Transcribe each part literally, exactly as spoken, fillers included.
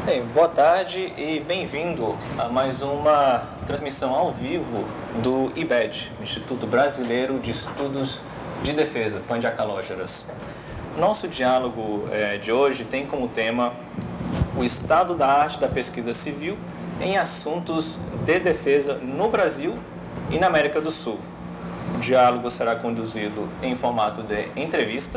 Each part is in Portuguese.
Bem, boa tarde e bem-vindo a mais uma transmissão ao vivo do I B E D, Instituto Brasileiro de Estudos de Defesa, Pandiacalógeras. Nosso diálogo eh, de hoje tem como tema o estado da arte da pesquisa civil em assuntos de defesa no Brasil e na América do Sul. O diálogo será conduzido em formato de entrevista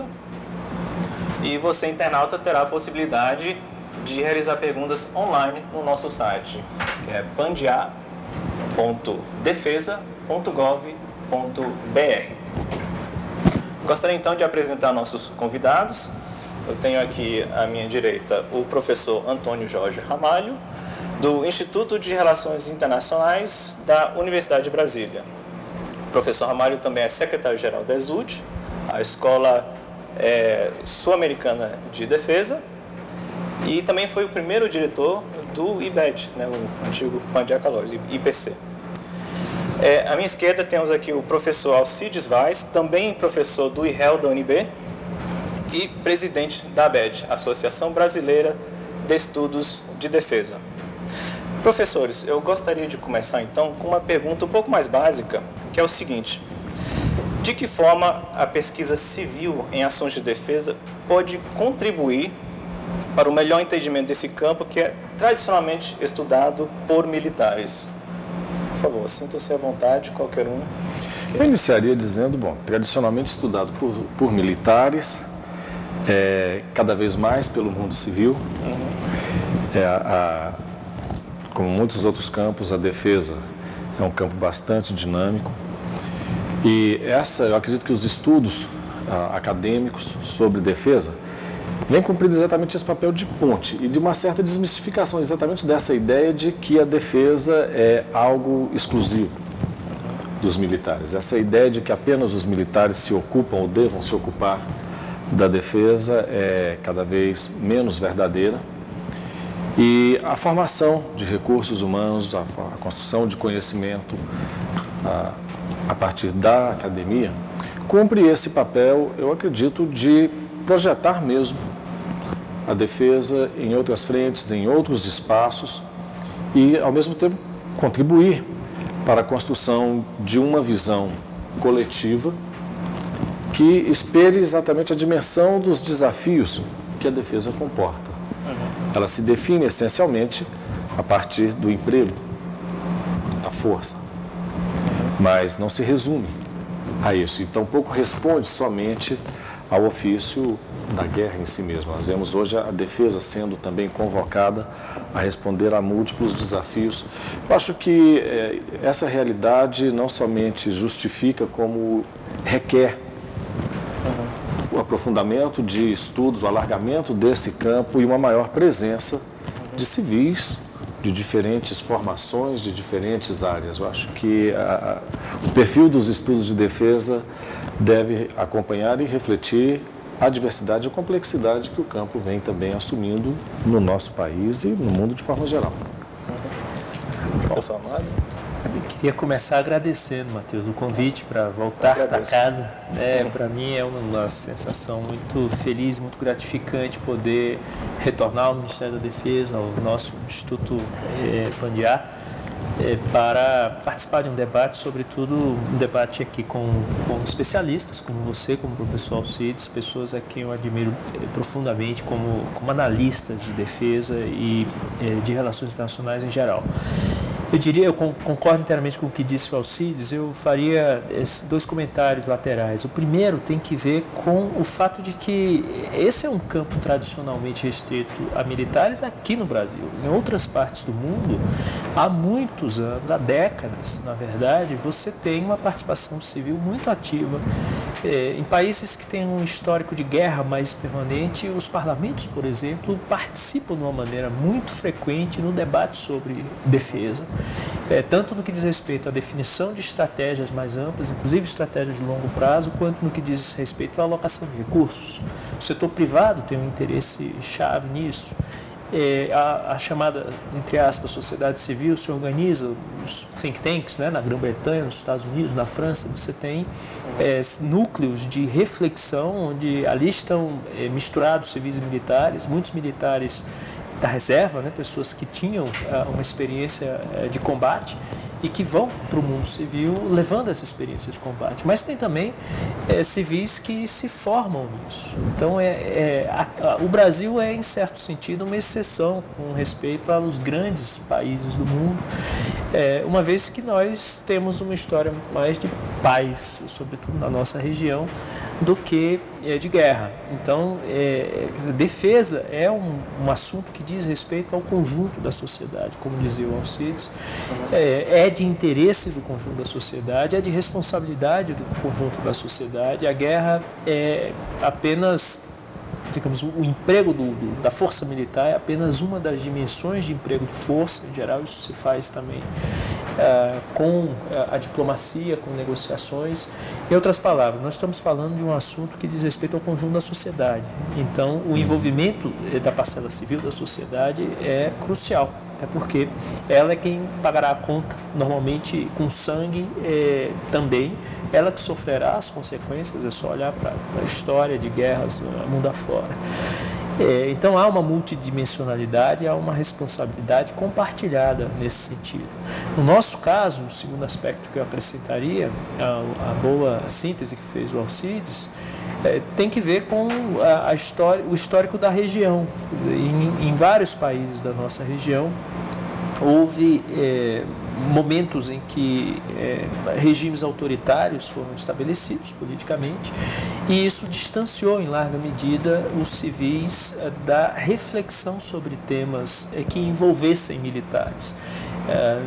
e você, internauta, terá a possibilidade de realizar perguntas online no nosso site, que é pandia ponto defesa ponto gov ponto br. Gostaria então de apresentar nossos convidados. Eu tenho aqui à minha direita o professor Antônio Jorge Ramalho, do Instituto de Relações Internacionais da Universidade de Brasília. O professor Ramalho também é secretário-geral da ESUD, a Escola é, Sul-Americana de Defesa, e também foi o primeiro diretor do I B E D, né, o antigo Pandiacalógeras, I P C. É, à minha esquerda temos aqui o professor Alcides Vaz, também professor do I R E L da U N B e presidente da A B E D, Associação Brasileira de Estudos de Defesa. Professores, eu gostaria de começar então com uma pergunta um pouco mais básica, que é o seguinte: de que forma a pesquisa civil em ações de defesa pode contribuir para o melhor entendimento desse campo que é tradicionalmente estudado por militares? Por favor, sinta-se à vontade, qualquer um. Eu iniciaria dizendo, bom, tradicionalmente estudado por, por militares, é, cada vez mais pelo mundo civil, uhum. é, a, a, como muitos outros campos, a defesa é um campo bastante dinâmico. E essa, eu acredito que os estudos a, acadêmicos sobre defesa vem cumprindo exatamente esse papel de ponte e de uma certa desmistificação exatamente dessa ideia de que a defesa é algo exclusivo dos militares. Essa ideia de que apenas os militares se ocupam ou devam se ocupar da defesa é cada vez menos verdadeira. E a formação de recursos humanos, a, a construção de conhecimento a, a partir da academia, cumpre esse papel, eu acredito, de projetar mesmo a defesa em outras frentes, em outros espaços e, ao mesmo tempo, contribuir para a construção de uma visão coletiva que espelhe exatamente a dimensão dos desafios que a defesa comporta. Ela se define essencialmente a partir do emprego, da força, mas não se resume a isso e tampouco responde somente ao ofício da guerra em si mesma. Nós vemos hoje a defesa sendo também convocada a responder a múltiplos desafios. Eu acho que eh, essa realidade não somente justifica, como requer uhum. o aprofundamento de estudos, o alargamento desse campo e uma maior presença de civis de diferentes formações, de diferentes áreas. Eu acho que a, a, o perfil dos estudos de defesa deve acompanhar e refletir a diversidade e a complexidade que o campo vem também assumindo no nosso país e no mundo de forma geral. Professor Amado? Eu queria começar agradecendo, Matheus, o convite para voltar para casa. É, para mim é uma sensação muito feliz, muito gratificante poder retornar ao Ministério da Defesa, ao nosso Instituto é, Pandia, É, para participar de um debate, sobretudo um debate aqui com, com especialistas, como você, como o professor Alcides, pessoas a quem eu admiro é, profundamente como, como analistas de defesa e é, de relações internacionais em geral. Eu diria, eu concordo inteiramente com o que disse o Alcides, eu faria dois comentários laterais. O primeiro tem que ver com o fato de que esse é um campo tradicionalmente restrito a militares aqui no Brasil. Em outras partes do mundo, há muitos anos, há décadas, na verdade, você tem uma participação civil muito ativa. Em países que têm um histórico de guerra mais permanente, os parlamentos, por exemplo, participam de uma maneira muito frequente no debate sobre defesa. É, tanto no que diz respeito à definição de estratégias mais amplas, inclusive estratégias de longo prazo, quanto no que diz respeito à alocação de recursos. O setor privado tem um interesse chave nisso. É, a, a chamada, entre aspas, sociedade civil se organiza, os think tanks, né, na Grã-Bretanha, nos Estados Unidos, na França, você tem é, núcleos de reflexão, onde ali estão é, misturados civis e militares, muitos militares da reserva, né, pessoas que tinham uh, uma experiência uh, de combate e que vão para o mundo civil levando essa experiência de combate. Mas tem também é, civis que se formam nisso. Então, é, é, a, a, o Brasil é, em certo sentido, uma exceção com respeito aos grandes países do mundo, é, uma vez que nós temos uma história mais de paz, sobretudo na nossa região, do que é, de guerra. Então, é, defesa é um, um assunto que diz respeito ao conjunto da sociedade, como dizia o Alcides, é, é de interesse do conjunto da sociedade, é de responsabilidade do conjunto da sociedade. A guerra é apenas, digamos, o emprego do, do, da força militar é apenas uma das dimensões de emprego de força. Em geral, isso se faz também Uh, com uh, a diplomacia, com negociações. Em outras palavras, nós estamos falando de um assunto que diz respeito ao conjunto da sociedade. Então, o envolvimento da parcela civil da sociedade é crucial, até porque ela é quem pagará a conta, normalmente com sangue é, também, ela que sofrerá as consequências, é só olhar para a história de guerras uh, mundo afora. É, então há uma multidimensionalidade, há uma responsabilidade compartilhada nesse sentido. No nosso caso, o segundo aspecto que eu acrescentaria, a, a boa síntese que fez o Alcides, é, tem que ver com a, a história, o histórico da região. Em, em vários países da nossa região, houve é, momentos em que é, regimes autoritários foram estabelecidos politicamente, e isso distanciou em larga medida os civis é, da reflexão sobre temas é, que envolvessem militares. É,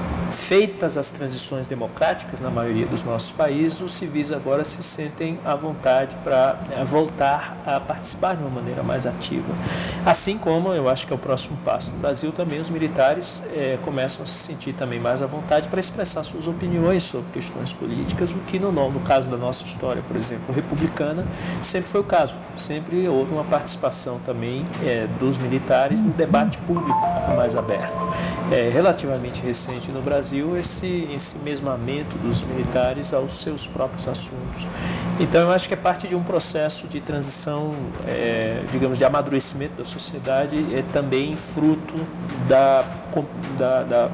feitas as transições democráticas na maioria dos nossos países, os civis agora se sentem à vontade para é, voltar a participar de uma maneira mais ativa. Assim como, eu acho que é o próximo passo no Brasil também, os militares é, começam a se sentir também mais à vontade para expressar suas opiniões sobre questões políticas, o que no, no caso da nossa história, por exemplo, republicana, sempre foi o caso. Sempre houve uma participação também é, dos militares no debate público mais aberto. É relativamente recente no Brasil esse, esse mesmamento dos militares aos seus próprios assuntos. Então, eu acho que é parte de um processo de transição, é, digamos, de amadurecimento da sociedade, é também fruto da, da, da,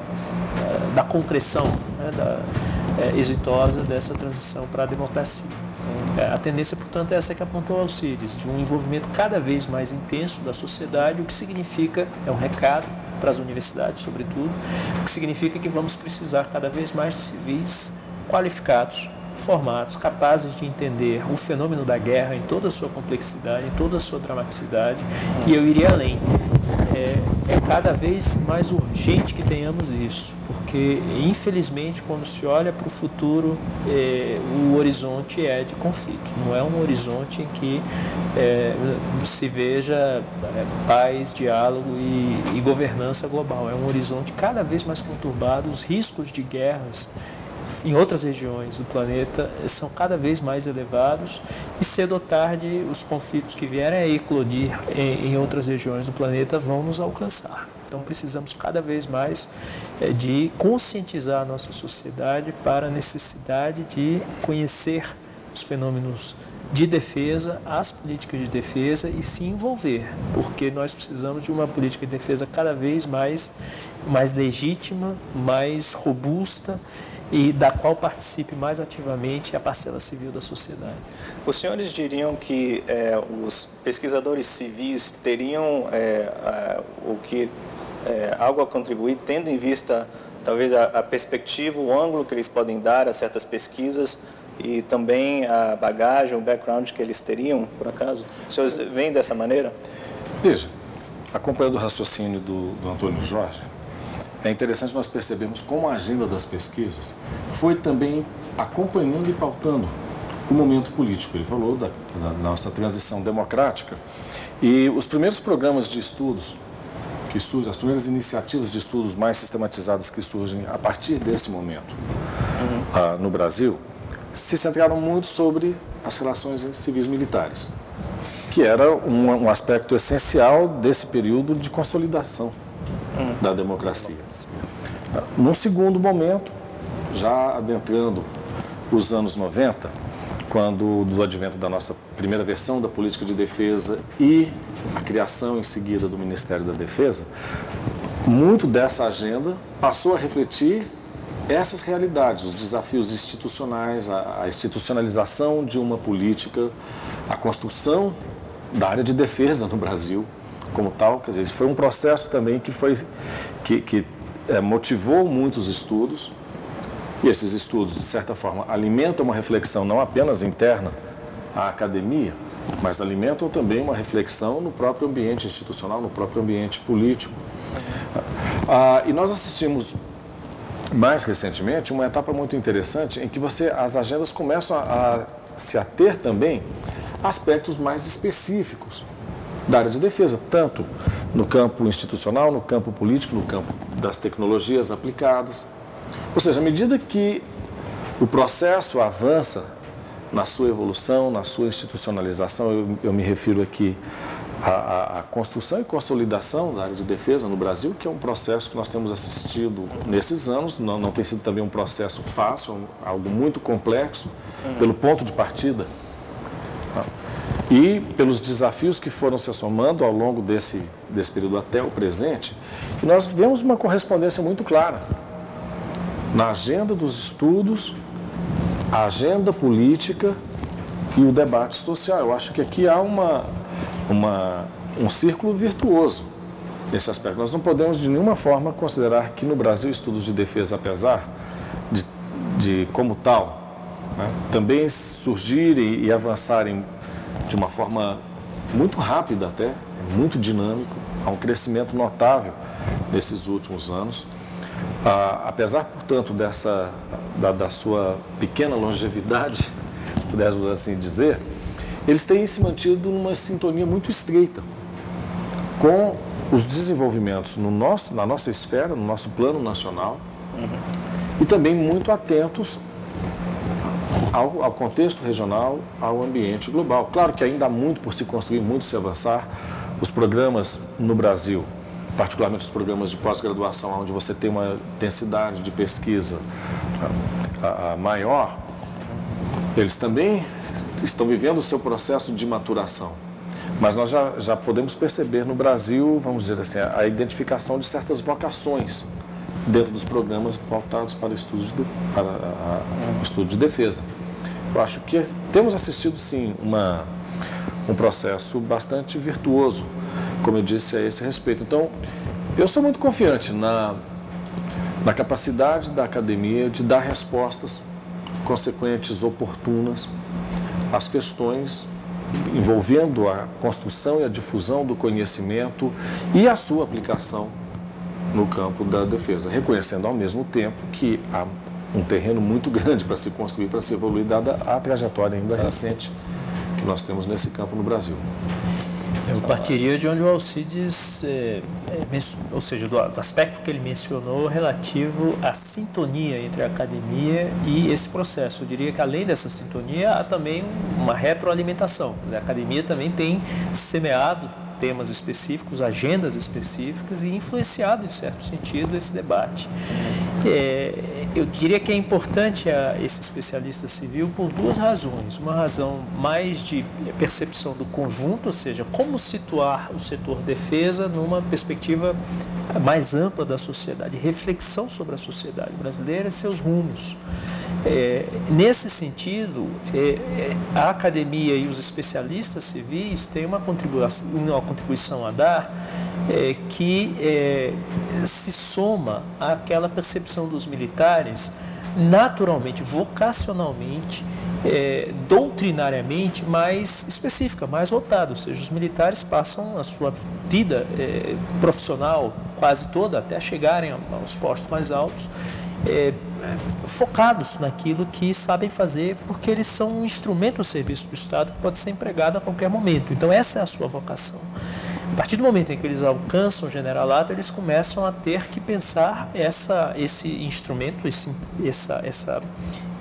da concreção, né, da, é, exitosa dessa transição para a democracia. A tendência, portanto, é essa que apontou Alcides, de um envolvimento cada vez mais intenso da sociedade, o que significa, é um recado para as universidades, sobretudo, o que significa que vamos precisar cada vez mais de civis qualificados, formados, capazes de entender o fenômeno da guerra em toda a sua complexidade, em toda a sua dramaticidade, e eu iria além. É, é cada vez mais urgente que tenhamos isso, porque, infelizmente, quando se olha para o futuro, é, o horizonte é de conflito, não é um horizonte em que é, se veja é, paz, diálogo e, e governança global. É um horizonte cada vez mais conturbado, os riscos de guerras em outras regiões do planeta são cada vez mais elevados, e cedo ou tarde os conflitos que vierem a eclodir em, em outras regiões do planeta vão nos alcançar. Então precisamos cada vez mais é, de conscientizar a nossa sociedade para a necessidade de conhecer os fenômenos de defesa, as políticas de defesa, e se envolver, porque nós precisamos de uma política de defesa cada vez mais, mais legítima, mais robusta, e da qual participe mais ativamente a parcela civil da sociedade. Os senhores diriam que é, os pesquisadores civis teriam é, a, o que, é, algo a contribuir, tendo em vista talvez a, a perspectiva, o ângulo que eles podem dar a certas pesquisas e também a bagagem, o background que eles teriam, por acaso? Os senhores veem dessa maneira? Veja, acompanhando o raciocínio do, do Antônio Jorge, é interessante nós percebermos como a agenda das pesquisas foi também acompanhando e pautando o momento político. Ele falou da, da nossa transição democrática, e os primeiros programas de estudos que surgem, as primeiras iniciativas de estudos mais sistematizadas que surgem a partir desse momento uhum. ah, no Brasil, se centraram muito sobre as relações civis militares, que era um, um aspecto essencial desse período de consolidação da democracia. Num segundo momento, já adentrando os anos noventa, quando do advento da nossa primeira versão da política de defesa e a criação em seguida do Ministério da Defesa, muito dessa agenda passou a refletir essas realidades, os desafios institucionais, a, a institucionalização de uma política, a construção da área de defesa no Brasil como tal. Quer dizer, isso foi um processo também que, foi, que, que é, motivou muitos estudos, e esses estudos, de certa forma, alimentam uma reflexão não apenas interna à academia, mas alimentam também uma reflexão no próprio ambiente institucional, no próprio ambiente político. Ah, e nós assistimos mais recentemente uma etapa muito interessante em que você, as agendas começam a, a se ater também a aspectos mais específicos da área de defesa, tanto no campo institucional, no campo político, no campo das tecnologias aplicadas. Ou seja, à medida que o processo avança na sua evolução, na sua institucionalização, eu, eu me refiro aqui A, a construção e consolidação da área de defesa no Brasil, que é um processo que nós temos assistido nesses anos, não, não tem sido também um processo fácil, algo muito complexo, uhum. pelo ponto de partida e pelos desafios que foram se somando ao longo desse, desse período até o presente. E nós vemos uma correspondência muito clara na agenda dos estudos, a agenda política e o debate social. Eu acho que aqui há uma... Uma, um círculo virtuoso nesse aspecto. Nós não podemos de nenhuma forma considerar que no Brasil estudos de defesa, apesar de, de como tal, né, também surgirem e avançarem de uma forma muito rápida até, muito dinâmico, há um crescimento notável nesses últimos anos. Ah, apesar, portanto, dessa, da, da sua pequena longevidade, se pudéssemos assim dizer, eles têm se mantido numa sintonia muito estreita com os desenvolvimentos no nosso, na nossa esfera, no nosso plano nacional, uhum. e também muito atentos ao, ao contexto regional, ao ambiente global. Claro que ainda há muito por se construir, muito se avançar. Os programas no Brasil, particularmente os programas de pós-graduação, onde você tem uma densidade de pesquisa a, a maior, eles também estão vivendo o seu processo de maturação. Mas nós já, já podemos perceber no Brasil, vamos dizer assim, a, a identificação de certas vocações dentro dos programas voltados para estudos de, para a, a, o estudo de defesa. Eu acho que temos assistido, sim, uma, um processo bastante virtuoso, como eu disse, a esse respeito. Então, eu sou muito confiante na, na capacidade da academia de dar respostas consequentes, oportunas, as questões envolvendo a construção e a difusão do conhecimento e a sua aplicação no campo da defesa, reconhecendo ao mesmo tempo que há um terreno muito grande para se construir, para se evoluir, dada a trajetória ainda recente que nós temos nesse campo no Brasil. Eu partiria de onde o Alcides, é, é, ou seja, do, do aspecto que ele mencionou relativo à sintonia entre a academia e esse processo. Eu diria que além dessa sintonia há também uma retroalimentação. A academia também tem semeado temas específicos, agendas específicas e influenciado, em certo sentido, esse debate. É, eu diria que é importante a esse especialista civil por duas razões. Uma razão mais de percepção do conjunto, ou seja, como situar o setor defesa numa perspectiva mais ampla da sociedade, reflexão sobre a sociedade brasileira e seus rumos. É, nesse sentido, é, é, a academia e os especialistas civis têm uma contribuição, uma contribuição a dar é, que é, se soma àquela percepção dos militares naturalmente, vocacionalmente, é, doutrinariamente mais específica, mais voltada. Ou seja, os militares passam a sua vida é, profissional quase toda até chegarem aos postos mais altos, É, focados naquilo que sabem fazer, porque eles são um instrumento ao serviço do Estado que pode ser empregado a qualquer momento. Então essa é a sua vocação. A partir do momento em que eles alcançam o generalato, eles começam a ter que pensar essa, esse instrumento, esse, essa, essa,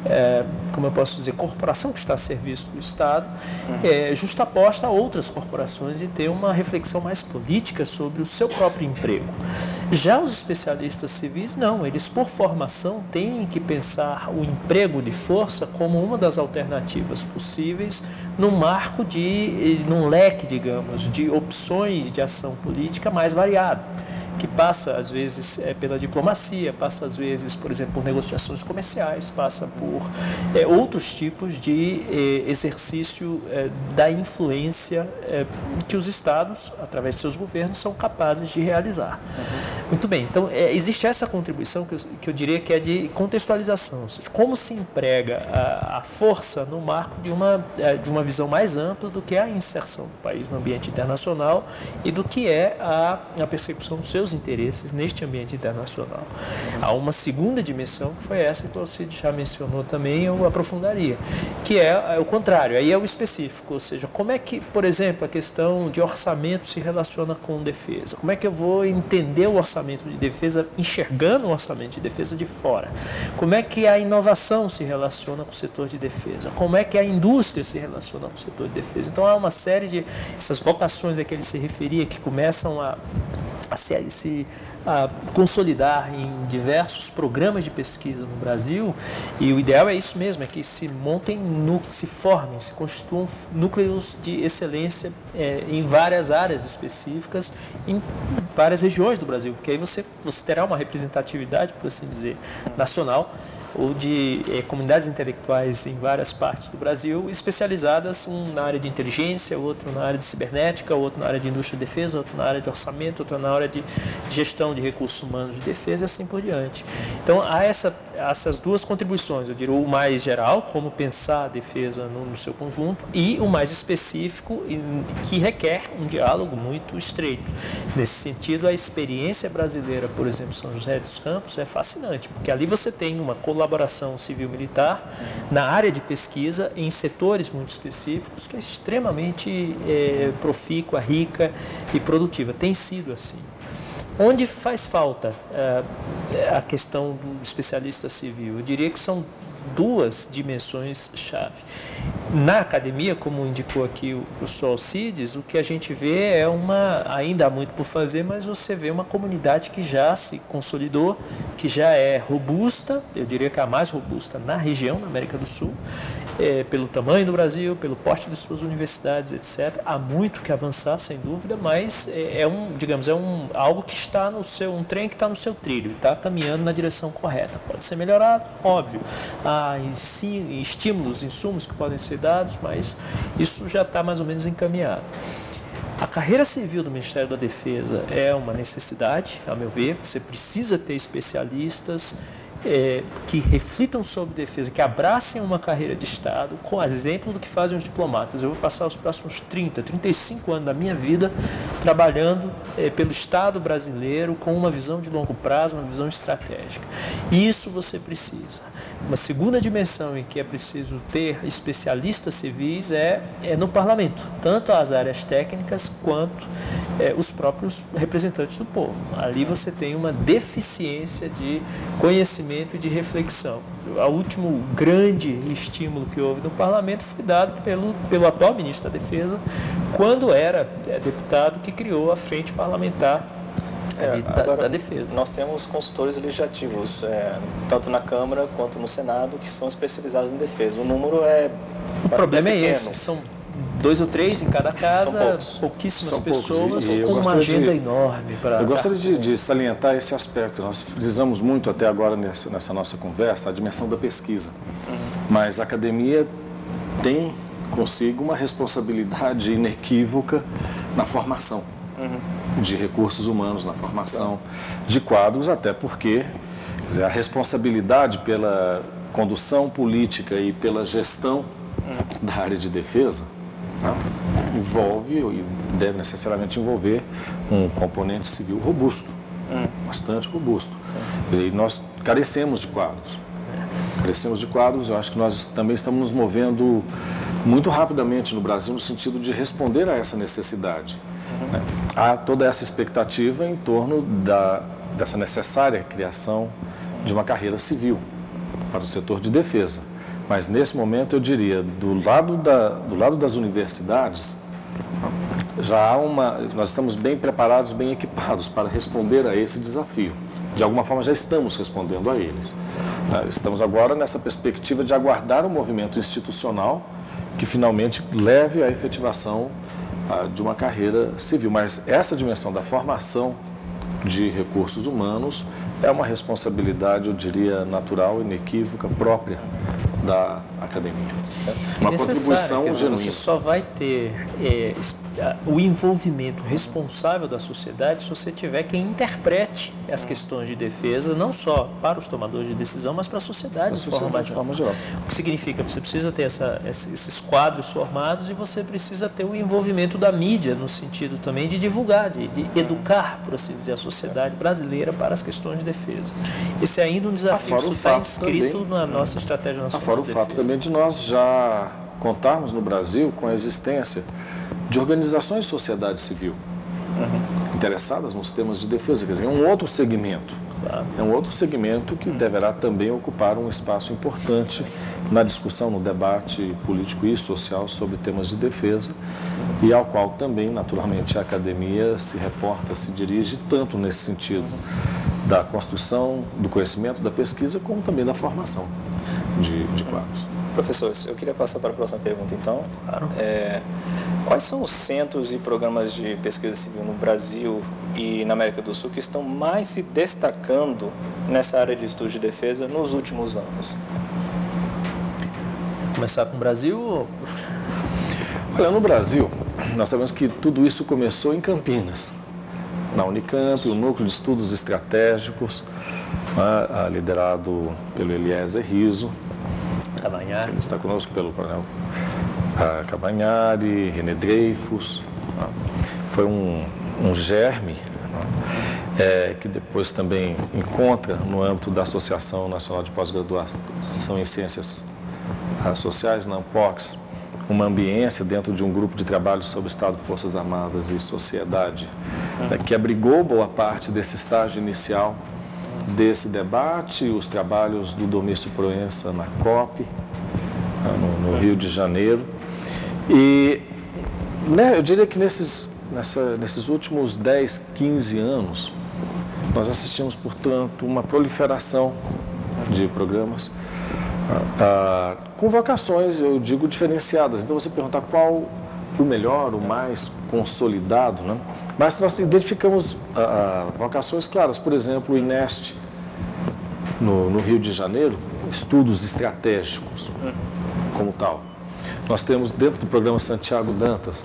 é, como eu posso dizer, corporação que está a serviço do Estado, é, justaposta a outras corporações e ter uma reflexão mais política sobre o seu próprio emprego. Já os especialistas civis, não, eles por formação têm que pensar o emprego de força como uma das alternativas possíveis num marco de, num leque, digamos, de opções de ação política mais variado, que passa, às vezes, é, pela diplomacia, passa, às vezes, por exemplo, por negociações comerciais, passa por é, outros tipos de é, exercício é, da influência é, que os Estados, através de seus governos, são capazes de realizar. Uhum. Muito bem, então, é, existe essa contribuição que eu, que eu diria que é de contextualização, ou seja, como se emprega a, a força no marco de uma, de uma visão mais ampla do que é a inserção do país no ambiente internacional e do que é a, a persecução dos seus interesses neste ambiente internacional. Há uma segunda dimensão que foi essa que o Alcides já mencionou também, eu aprofundaria, que é, é o contrário, aí é o específico, ou seja, como é que, por exemplo, a questão de orçamento se relaciona com defesa? Como é que eu vou entender o orçamento de defesa enxergando o orçamento de defesa de fora? Como é que a inovação se relaciona com o setor de defesa? Como é que a indústria se relaciona com o setor de defesa? Então há uma série de essas vocações a que ele se referia que começam a a se, se a consolidar em diversos programas de pesquisa no Brasil, e o ideal é isso mesmo, é que se montem, se formem, se constituam núcleos de excelência é, em várias áreas específicas, em várias regiões do Brasil, porque aí você, você terá uma representatividade, por assim dizer, nacional, ou de eh, comunidades intelectuais em várias partes do Brasil, especializadas, um na área de inteligência, outro na área de cibernética, outro na área de indústria de defesa, outro na área de orçamento, outro na área de gestão de recursos humanos de defesa e assim por diante. Então, há essa, essas duas contribuições, eu diria o mais geral, como pensar a defesa no, no seu conjunto, e o mais específico, que requer um diálogo muito estreito. Nesse sentido, a experiência brasileira, por exemplo, São José dos Campos, é fascinante, porque ali você tem uma colaboração colaboração civil-militar na área de pesquisa em setores muito específicos que é extremamente é, profícua, rica e produtiva. Tem sido assim. Onde faz falta é, a questão do especialista civil? Eu diria que são duas dimensões-chave. Na academia, como indicou aqui o professor Alcides, o que a gente vê é uma, ainda há muito por fazer, mas você vê uma comunidade que já se consolidou, que já é robusta, eu diria que é a mais robusta na região, na América do Sul, é, pelo tamanho do Brasil, pelo porte de suas universidades, etcétera. Há muito que avançar, sem dúvida, mas é, é um, digamos, é um, algo que está no seu, um trem que está no seu trilho, está caminhando na direção correta. Pode ser melhorado, óbvio. Há estímulos, insumos que podem ser dados, mas isso já está mais ou menos encaminhado. A carreira civil do Ministério da Defesa é uma necessidade, a meu ver. Você precisa ter especialistas é, que reflitam sobre defesa, que abracem uma carreira de Estado, com exemplo do que fazem os diplomatas. Eu vou passar os próximos trinta, trinta e cinco anos da minha vida trabalhando é, pelo Estado brasileiro com uma visão de longo prazo, uma visão estratégica. Isso você precisa. Uma segunda dimensão em que é preciso ter especialistas civis é, é no parlamento, tanto as áreas técnicas quanto é, os próprios representantes do povo. Ali você tem uma deficiência de conhecimento e de reflexão. O último grande estímulo que houve no parlamento foi dado pelo, pelo atual ministro da Defesa, quando era é, deputado, que criou a Frente Parlamentar É, da, agora, da defesa. Nós temos consultores legislativos, é, tanto na Câmara quanto no Senado, que são especializados em defesa. O número é O problema pequeno. é esse, são dois ou três em cada casa, pouquíssimas são pessoas, poucos, com uma agenda de, enorme para... Eu gostaria de, de salientar esse aspecto. Nós frisamos muito até agora nessa, nessa nossa conversa a dimensão da pesquisa, uhum. Mas a academia tem consigo uma responsabilidade inequívoca na formação. Uhum. De recursos humanos, na formação de quadros, até porque quer dizer, a responsabilidade pela condução política e pela gestão uhum. da área de defesa, né, envolve e deve necessariamente envolver um componente civil robusto, uhum. bastante robusto. Quer dizer, nós carecemos de quadros. Carecemos de quadros, eu acho que nós também estamos nos movendo muito rapidamente no Brasil no sentido de responder a essa necessidade. Uhum. Há toda essa expectativa em torno da, dessa necessária criação de uma carreira civil para o setor de defesa. Mas nesse momento eu diria, do lado, da, do lado das universidades, já há uma, nós estamos bem preparados, bem equipados para responder a esse desafio. De alguma forma já estamos respondendo a eles. Estamos agora nessa perspectiva de aguardar um movimento institucional que finalmente leve à efetivação de uma carreira civil. Mas essa dimensão da formação de recursos humanos é uma responsabilidade, eu diria, natural, inequívoca, própria da academia. Uma contribuição genuína. Você só vai ter é, o envolvimento responsável da sociedade se você tiver quem interprete as questões de defesa, não só para os tomadores de decisão, mas para a sociedade, de forma mais geral. O que significa que você precisa ter essa, esses quadros formados e você precisa ter o envolvimento da mídia, no sentido também de divulgar, de, de educar, por assim dizer, a sociedade brasileira para as questões de defesa. Esse é ainda um desafio, isso está inscrito também na nossa estratégia nacional. Fora o fato também de nós já contarmos no Brasil com a existência de organizações de sociedade civil uhum. interessadas nos temas de defesa, quer dizer, é um outro segmento, claro. é um outro segmento que uhum. deverá também ocupar um espaço importante na discussão, no debate político e social sobre temas de defesa uhum. e ao qual também, naturalmente, a academia se reporta, se dirige tanto nesse sentido uhum. da construção, do conhecimento, da pesquisa, como também da formação de, de quadros. Professores, eu queria passar para a próxima pergunta, então. Claro. É, quais são os centros e programas de pesquisa civil no Brasil e na América do Sul que estão mais se destacando nessa área de estudo de defesa nos últimos anos? Vou começar com o Brasil? Olha, no Brasil, nós sabemos que tudo isso começou em Campinas, na Unicamp, o Núcleo de Estudos Estratégicos, né, liderado pelo Eliezer Riso. Cavanhari. Ele está conosco pelo coronel Cavanhari, René Dreyfus. Né? Foi um, um germe, né? é, que depois também encontra no âmbito da Associação Nacional de Pós-Graduação em Ciências Sociais, na ANPOX, uma ambiência dentro de um grupo de trabalho sobre Estado, Forças Armadas e Sociedade, uhum. né? que abrigou boa parte desse estágio inicial desse debate, os trabalhos do Domício Proença na COP, no, no Rio de Janeiro. E né, eu diria que nesses, nessa, nesses últimos dez, quinze anos, nós assistimos, portanto, uma proliferação de programas ah, com vocações, eu digo, diferenciadas. Então, você perguntar qual o melhor, o mais consolidado, né? Mas nós identificamos ah, vocações claras, por exemplo, o INEST, no, no Rio de Janeiro, estudos estratégicos como tal. Nós temos dentro do programa Santiago Dantas,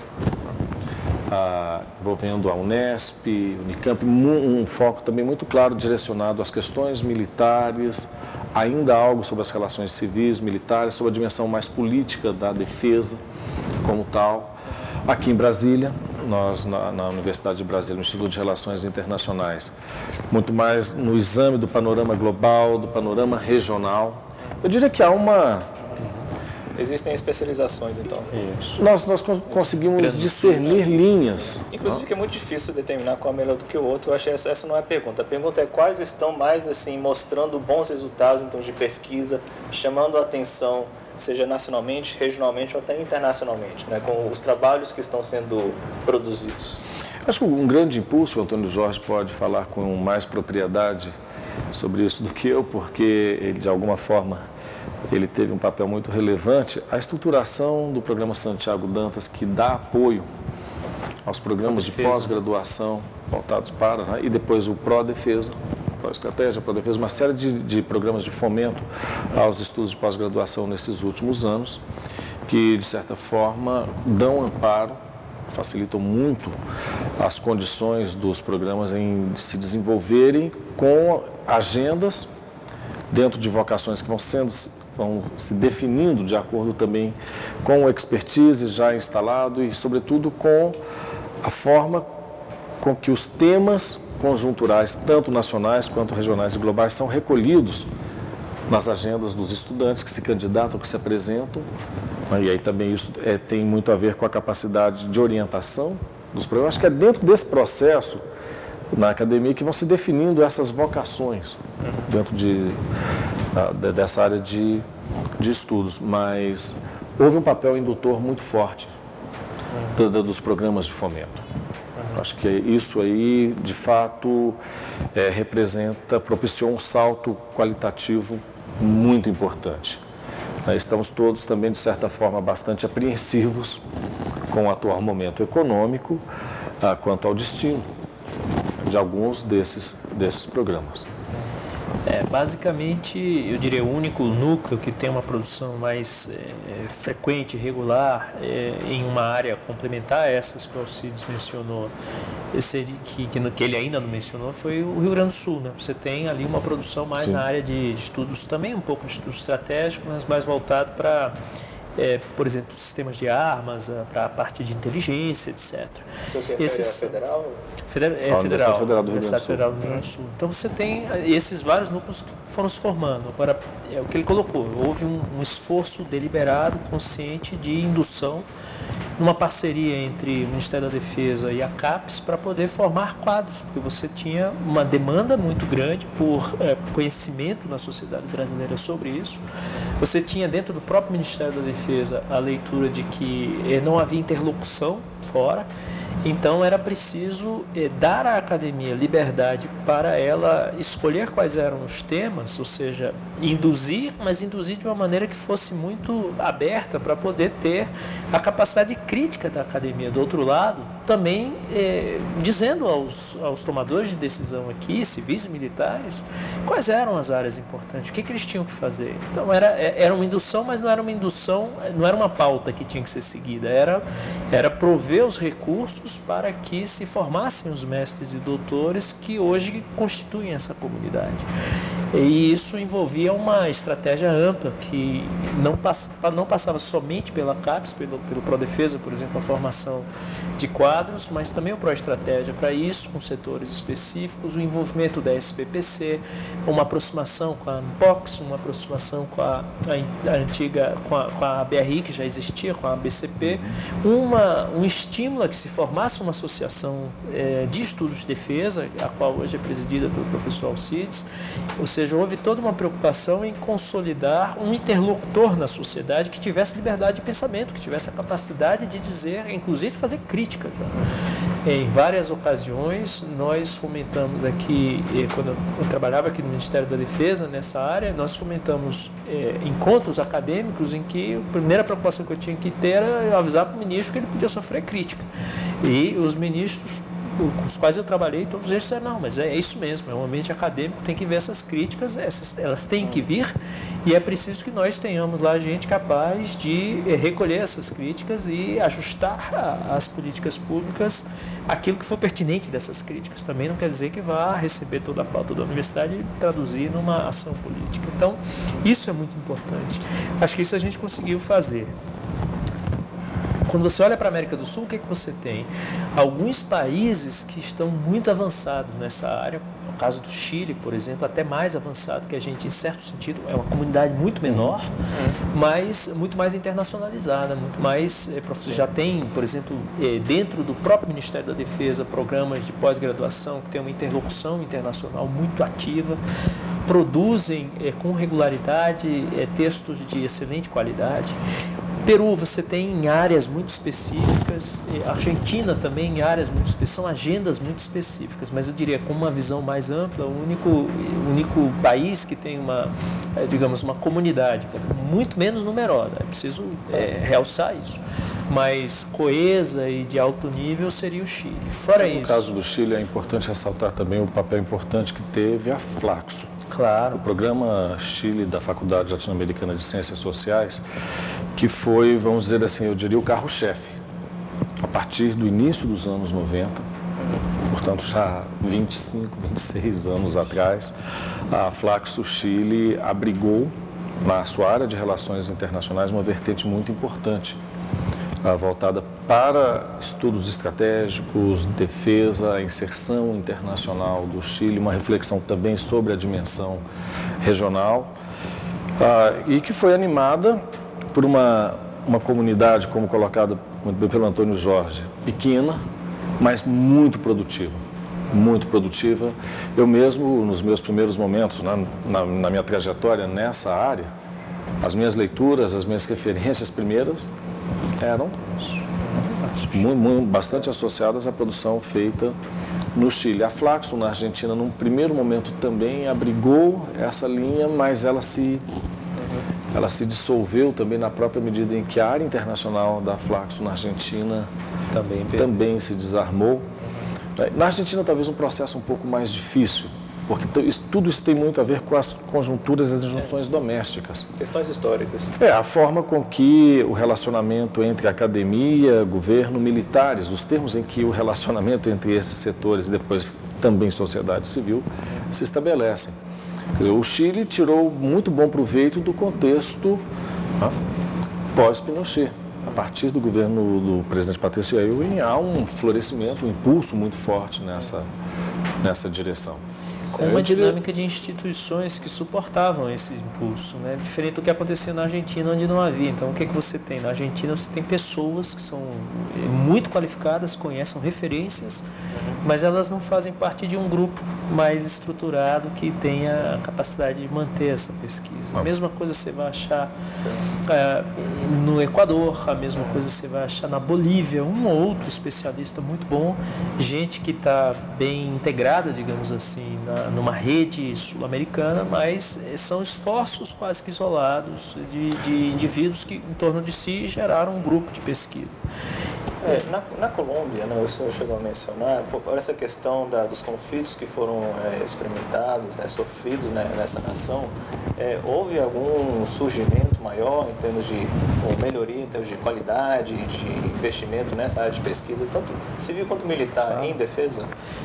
ah, envolvendo a Unesp, Unicamp, um, um foco também muito claro direcionado às questões militares, ainda algo sobre as relações civis, militares, sobre a dimensão mais política da defesa como tal. Aqui em Brasília, nós na, na Universidade de Brasília, no Instituto de Relações Internacionais, muito mais no exame do panorama global, do panorama regional. Eu diria que há uma... Existem especializações, então. Isso. Nós, nós conseguimos discernir linhas. Inclusive, que é muito difícil determinar qual é melhor do que o outro. Eu acho que essa, essa não é a pergunta. A pergunta é quais estão mais, assim, mostrando bons resultados, então, de pesquisa, chamando a atenção, seja nacionalmente, regionalmente ou até internacionalmente, né, com os trabalhos que estão sendo produzidos. Acho que um grande impulso, o Antônio Jorge pode falar com mais propriedade sobre isso do que eu, porque ele, de alguma forma, ele teve um papel muito relevante, a estruturação do programa Santiago Dantas, que dá apoio aos programas de pós-graduação voltados para, né, e depois o Pró-Defesa, Pró-Estratégia, Pró-Defesa, uma série de, de programas de fomento aos estudos de pós-graduação nesses últimos anos, que, de certa forma, dão amparo, facilitam muito as condições dos programas em se desenvolverem com agendas dentro de vocações que vão sendo vão se definindo de acordo também com o expertise já instalado e, sobretudo, com a forma com que os temas conjunturais, tanto nacionais quanto regionais e globais, são recolhidos nas agendas dos estudantes que se candidatam, que se apresentam. E aí também isso é, tem muito a ver com a capacidade de orientação dos programas. Acho que é dentro desse processo, na academia, que vão se definindo essas vocações dentro de, dessa área de de estudos, mas houve um papel indutor muito forte do, do, dos programas de fomento. Acho que isso aí, de fato, é, representa, propiciou um salto qualitativo muito importante. Estamos todos também, de certa forma, bastante apreensivos com o atual momento econômico ah, quanto ao destino de alguns desses, desses programas. É, basicamente, eu diria, o único núcleo que tem uma produção mais é, frequente, regular, é, em uma área complementar a essas que o Alcides mencionou, esse, que, que, que ele ainda não mencionou, foi o Rio Grande do Sul, né? Você tem ali uma produção mais Sim. na área de, de estudos, também um pouco de estudos estratégicos, mas mais voltado para... É, por exemplo, sistemas de armas, para a parte de inteligência, etcétera. Você se refere esses, a federal? Feder, é a federal, federal do Universidade Federal do Rio Grande do Sul. Então você tem esses vários núcleos que foram se formando. Agora, é o que ele colocou, houve um, um esforço deliberado, consciente de indução numa parceria entre o Ministério da Defesa e a CAPES para poder formar quadros, porque você tinha uma demanda muito grande por é, conhecimento na sociedade brasileira sobre isso. Você tinha dentro do próprio Ministério da Defesa a leitura de que é, não havia interlocução fora, então era preciso é, dar à academia liberdade para ela escolher quais eram os temas, ou seja, induzir, mas induzir de uma maneira que fosse muito aberta para poder ter a capacidade crítica da academia. Do outro lado, também é, dizendo aos, aos tomadores de decisão aqui, civis e militares, quais eram as áreas importantes, o que, que eles tinham que fazer. Então era, era uma indução, mas não era uma indução, não era uma pauta que tinha que ser seguida, era, era prover os recursos para que se formassem os mestres e doutores que hoje constituem essa comunidade. E isso envolvia uma estratégia ampla, que não, pass, não passava somente pela CAPES, pelo, pelo Prodefesa, por exemplo, a formação de quadros, mas também o Proestratégia para isso, com setores específicos, o envolvimento da S P P C, uma aproximação com a ANPOX, uma aproximação com a, a, a antiga, com a, com a B R I, que já existia, com a B C P, uma, um estímulo a que se formasse uma associação é, de estudos de defesa, a qual hoje é presidida pelo professor Alcides, ou seja, houve toda uma preocupação em consolidar um interlocutor na sociedade que tivesse liberdade de pensamento, que tivesse a capacidade de dizer, inclusive fazer críticas. Em várias ocasiões, nós fomentamos aqui, quando eu trabalhava aqui no Ministério da Defesa, nessa área, nós fomentamos é, encontros acadêmicos em que a primeira preocupação que eu tinha que ter era avisar para o ministro que ele podia sofrer crítica. E os ministros com os quais eu trabalhei, todos eles disseram, não, mas é isso mesmo, é um ambiente acadêmico, tem que ver essas críticas, essas, elas têm que vir, e é preciso que nós tenhamos lá gente capaz de recolher essas críticas e ajustar a, as políticas públicas aquilo que for pertinente dessas críticas. Também não quer dizer que vá receber toda a pauta da universidade e traduzir numa ação política. Então, isso é muito importante. Acho que isso a gente conseguiu fazer. Quando você olha para a América do Sul, o que é que você tem? Alguns países que estão muito avançados nessa área, no caso do Chile, por exemplo, até mais avançado que a gente, em certo sentido, é uma comunidade muito menor, uhum. mas muito mais internacionalizada, muito mais, já tem, por exemplo, dentro do próprio Ministério da Defesa, programas de pós-graduação que tem uma interlocução internacional muito ativa, produzem com regularidade textos de excelente qualidade. Peru você tem em áreas muito específicas, Argentina também em áreas muito específicas, são agendas muito específicas, mas eu diria com uma visão mais ampla, o único, o único país que tem uma, digamos, uma comunidade muito menos numerosa, é preciso é, realçar isso, mas coesa e de alto nível seria o Chile. Fora no isso... No caso do Chile é importante ressaltar também o papel importante que teve a Flaxo. Claro. O programa Chile da Faculdade Latino-Americana de Ciências Sociais, que foi, vamos dizer assim, eu diria o carro-chefe, a partir do início dos anos noventa, portanto já vinte e cinco, vinte e seis anos atrás, a Flaxo Chile abrigou na sua área de relações internacionais uma vertente muito importante, voltada para estudos estratégicos, defesa, inserção internacional do Chile, uma reflexão também sobre a dimensão regional, e que foi animada por uma, uma comunidade, como colocada pelo Antônio Jorge, pequena, mas muito produtiva, muito produtiva. Eu mesmo, nos meus primeiros momentos, na, na, na minha trajetória nessa área, As minhas leituras, as minhas referências primeiras eram muito, muito, bastante associadas à produção feita no Chile. A Flaxo, na Argentina, num primeiro momento também abrigou essa linha, mas ela se, ela se dissolveu também na própria medida em que a área internacional da Flaxo na Argentina também, também se desarmou. Na Argentina, talvez um processo um pouco mais difícil, porque tudo isso tem muito a ver com as conjunturas e as injunções é. domésticas. Questões históricas. É, a forma com que o relacionamento entre academia, governo, militares, os termos em que o relacionamento entre esses setores e depois também sociedade civil se estabelecem. Quer dizer, o Chile tirou muito bom proveito do contexto ah, pós-Pinochet. A partir do governo do presidente Patricio Aylwin, há um florescimento, um impulso muito forte nessa, nessa direção. Com uma dinâmica de instituições que suportavam esse impulso, né? Diferente do que acontecia na Argentina, onde não havia. Então, o que, é que você tem? Na Argentina, você tem pessoas que são muito qualificadas, conhecem referências, mas elas não fazem parte de um grupo mais estruturado que tenha a capacidade de manter essa pesquisa. A mesma coisa você vai achar é, no Equador, a mesma coisa você vai achar na Bolívia, um ou outro especialista muito bom, gente que está bem integrada, digamos assim, na numa rede sul-americana, mas são esforços quase que isolados de, de indivíduos que em torno de si geraram um grupo de pesquisa. É, na, na Colômbia, né, o senhor chegou a mencionar, por essa questão da, dos conflitos que foram é, experimentados, né, sofridos né, nessa nação, é, houve algum surgimento maior em termos de ou melhoria, em termos de qualidade, de investimento nessa área de pesquisa, tanto civil quanto militar, ah. em defesa?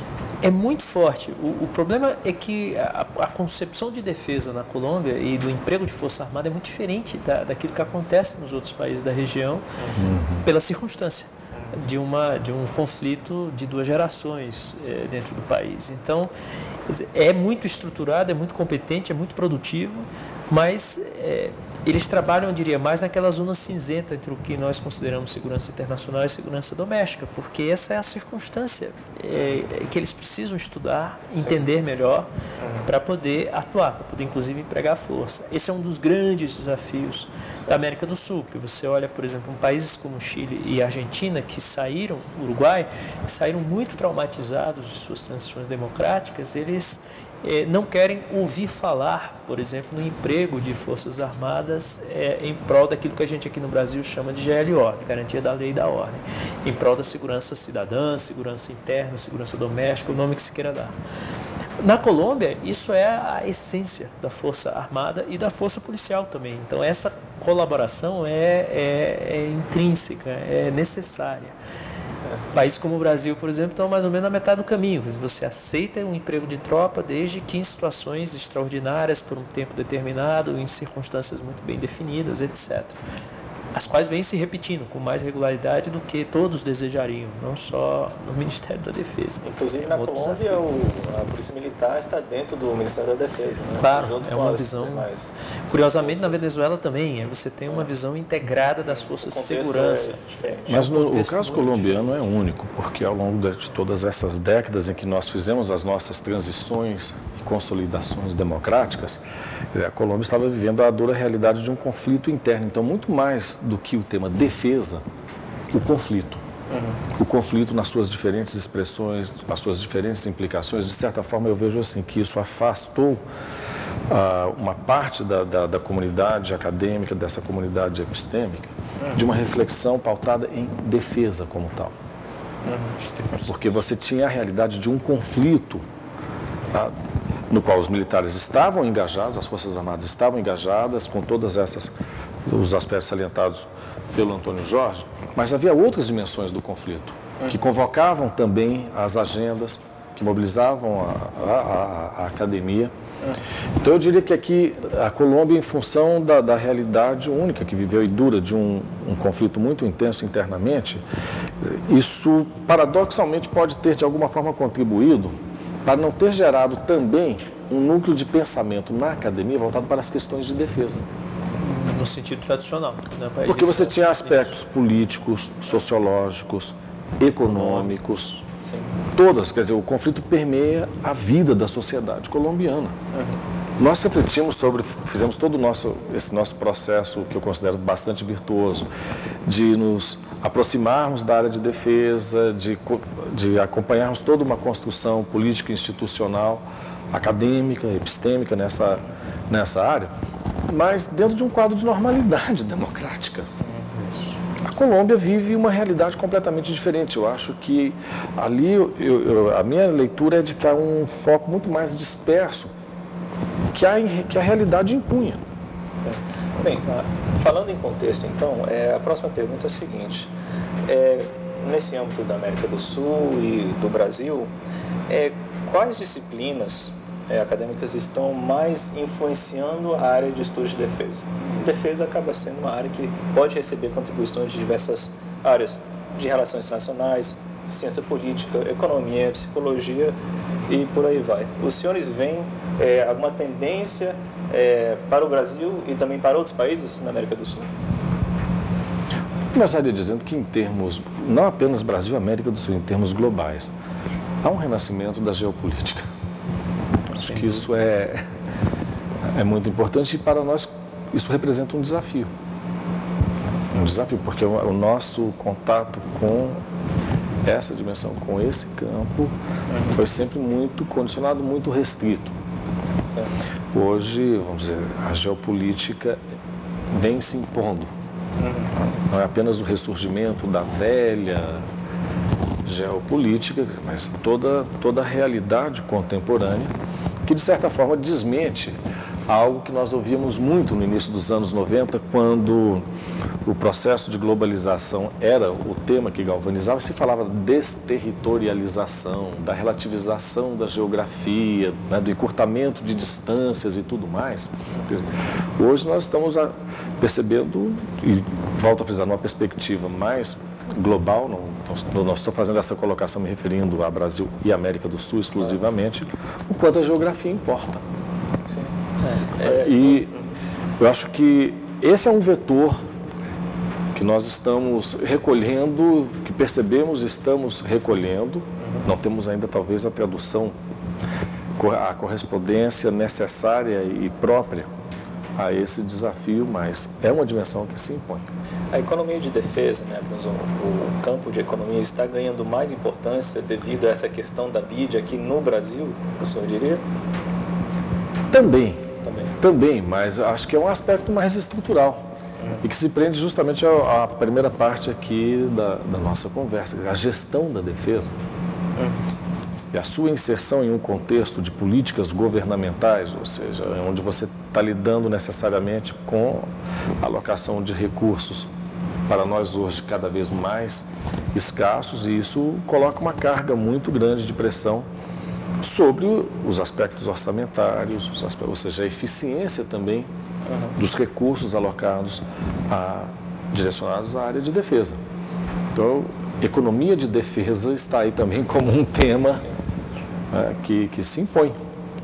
É muito forte. O, o problema é que a, a concepção de defesa na Colômbia e do emprego de força armada é muito diferente da, daquilo que acontece nos outros países da região, uhum. pela circunstância de, uma, de um conflito de duas gerações é, dentro do país. Então, é muito estruturado, é muito competente, é muito produtivo, mas é, eles trabalham, eu diria, mais naquela zona cinzenta entre o que nós consideramos segurança internacional e segurança doméstica, porque essa é a circunstância é, que eles precisam estudar, entender melhor uhum. para poder atuar, para poder inclusive empregar força. Esse é um dos grandes desafios Sim. da América do Sul, que você olha, por exemplo, em países como Chile e Argentina, que saíram, Uruguai, que saíram muito traumatizados de suas transições democráticas, eles Eh, não querem ouvir falar, por exemplo, no emprego de forças armadas eh, em prol daquilo que a gente aqui no Brasil chama de G L O, de garantia da lei e da ordem, em prol da segurança cidadã, segurança interna, segurança doméstica, o nome que se queira dar. Na Colômbia, isso é a essência da força armada e da força policial também. Então, essa colaboração é, é, é intrínseca, é necessária. Países como o Brasil, por exemplo, estão mais ou menos na metade do caminho. Você aceita um emprego de tropa desde que em situações extraordinárias, por um tempo determinado, em circunstâncias muito bem definidas, etcétera. As quais vêm se repetindo com mais regularidade do que todos desejariam, não só no Ministério da Defesa. Inclusive, na Colômbia, o, a Polícia Militar está dentro do Ministério da Defesa. Né? Claro, junto é uma as, visão... Mais, curiosamente, na Venezuela também, você tem uma visão integrada das forças de segurança. É Mas no, o caso colombiano diferente. é único, porque ao longo de todas essas décadas em que nós fizemos as nossas transições e consolidações democráticas, a Colômbia estava vivendo a dura realidade de um conflito interno. Então, muito mais do que o tema defesa, o conflito. Uhum. O conflito nas suas diferentes expressões, nas suas diferentes implicações. De certa forma, eu vejo assim que isso afastou uh, uma parte da, da, da comunidade acadêmica, dessa comunidade epistêmica, uhum. de uma reflexão pautada em defesa como tal. Uhum. Porque você tinha a realidade de um conflito, tá? No qual os militares estavam engajados, as Forças Armadas estavam engajadas com todas essas os aspectos salientados pelo Antônio Jorge, mas havia outras dimensões do conflito que convocavam também as agendas, que mobilizavam a, a, a, a academia. Então eu diria que aqui a Colômbia, em função da, da realidade única que viveu e dura de um, um conflito muito intenso internamente, isso paradoxalmente pode ter de alguma forma contribuído para não ter gerado também um núcleo de pensamento na academia voltado para as questões de defesa. No sentido tradicional. Né? Porque você tinha aspectos políticos, sociológicos, econômicos, Sim. todas, quer dizer, o conflito permeia a vida da sociedade colombiana. Uhum. Nós refletimos sobre, fizemos todo o nosso, esse nosso processo, que eu considero bastante virtuoso, de nos aproximarmos da área de defesa, de, de acompanharmos toda uma construção política, institucional, acadêmica, epistêmica nessa, nessa área, mas dentro de um quadro de normalidade democrática. A Colômbia vive uma realidade completamente diferente. Eu acho que ali, eu, eu, a minha leitura é de que há um foco muito mais disperso que a, que a realidade impunha. Certo. Bem, falando em contexto, então, é, a próxima pergunta é a seguinte. É, nesse âmbito da América do Sul e do Brasil, é, quais disciplinas é, acadêmicas estão mais influenciando a área de estudos de defesa? Defesa acaba sendo uma área que pode receber contribuições de diversas áreas, de relações internacionais, ciência política, economia, psicologia e por aí vai. Os senhores veem é, alguma tendência é, para o Brasil e também para outros países na América do Sul? Eu começaria dizendo que em termos, não apenas Brasil e América do Sul, em termos globais, há um renascimento da geopolítica. Acho que isso é, é muito importante e para nós isso representa um desafio. Um desafio, porque o, o nosso contato com essa dimensão, com esse campo, foi sempre muito condicionado, muito restrito. Certo. Hoje, vamos dizer, a geopolítica vem se impondo. Não é apenas o ressurgimento da velha geopolítica, mas toda, toda a realidade contemporânea que, de certa forma, desmente algo que nós ouvíamos muito no início dos anos noventa, quando o processo de globalização era o tema que galvanizava, se falava da desterritorialização, da relativização da geografia, né, do encurtamento de distâncias e tudo mais. Hoje nós estamos a, percebendo, e volto a frisar, numa perspectiva mais global, não, não estou fazendo essa colocação me referindo a Brasil e América do Sul exclusivamente, o quanto a geografia importa. Sim. É, e eu acho que esse é um vetor que nós estamos recolhendo, que percebemos estamos recolhendo, não temos ainda talvez a tradução, a correspondência necessária e própria a esse desafio, mas é uma dimensão que se impõe. A economia de defesa, né, o campo de economia está ganhando mais importância devido a essa questão da B I D aqui no Brasil, o senhor diria? Também, também, também, mas acho que é um aspecto mais estrutural uhum. e que se prende justamente à, à primeira parte aqui da, da nossa conversa, a gestão da defesa uhum. e a sua inserção em um contexto de políticas governamentais, ou seja, onde você está lidando necessariamente com a alocação de recursos para nós hoje cada vez mais escassos, e isso coloca uma carga muito grande de pressão sobre os aspectos orçamentários, os aspectos, ou seja, a eficiência também uhum. dos recursos alocados, a, direcionados à área de defesa. Então, economia de defesa está aí também como um tema é, que, que se impõe.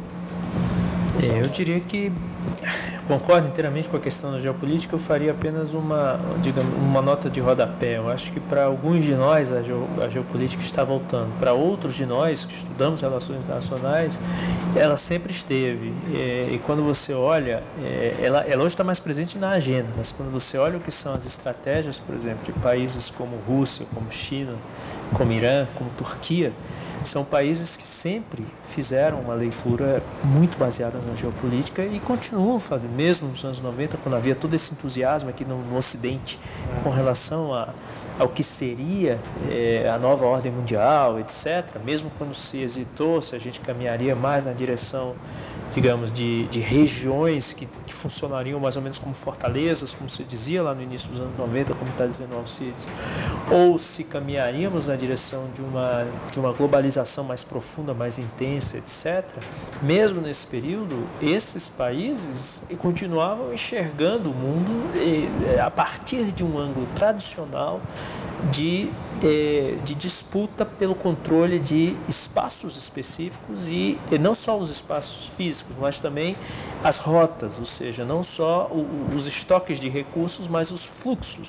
É, eu diria que concordo inteiramente com a questão da geopolítica, eu faria apenas uma, digamos, uma nota de rodapé. Eu acho que para alguns de nós a, geo, a geopolítica está voltando. Para outros de nós que estudamos relações internacionais, ela sempre esteve. É, e quando você olha, é, ela, ela hoje está mais presente na agenda, mas quando você olha o que são as estratégias, por exemplo, de países como Rússia, como China, como Irã, como Turquia, são países que sempre fizeram uma leitura muito baseada na geopolítica e continuam fazendo, mesmo nos anos noventa, quando havia todo esse entusiasmo aqui no, no Ocidente com relação a, ao que seria é, a nova ordem mundial, etcétera. Mesmo quando se hesitou se a gente caminharia mais na direção, digamos, de, de regiões que, que funcionariam mais ou menos como fortalezas, como se dizia lá no início dos anos noventa, como está dizendo o Alcides, ou se caminharíamos na direção de uma, de uma globalização mais profunda, mais intensa, etcétera. Mesmo nesse período, esses países continuavam enxergando o mundo a partir de um ângulo tradicional de, de disputa pelo controle de espaços específicos e não só os espaços físicos, mas também as rotas, ou seja, não só os estoques de recursos, mas os fluxos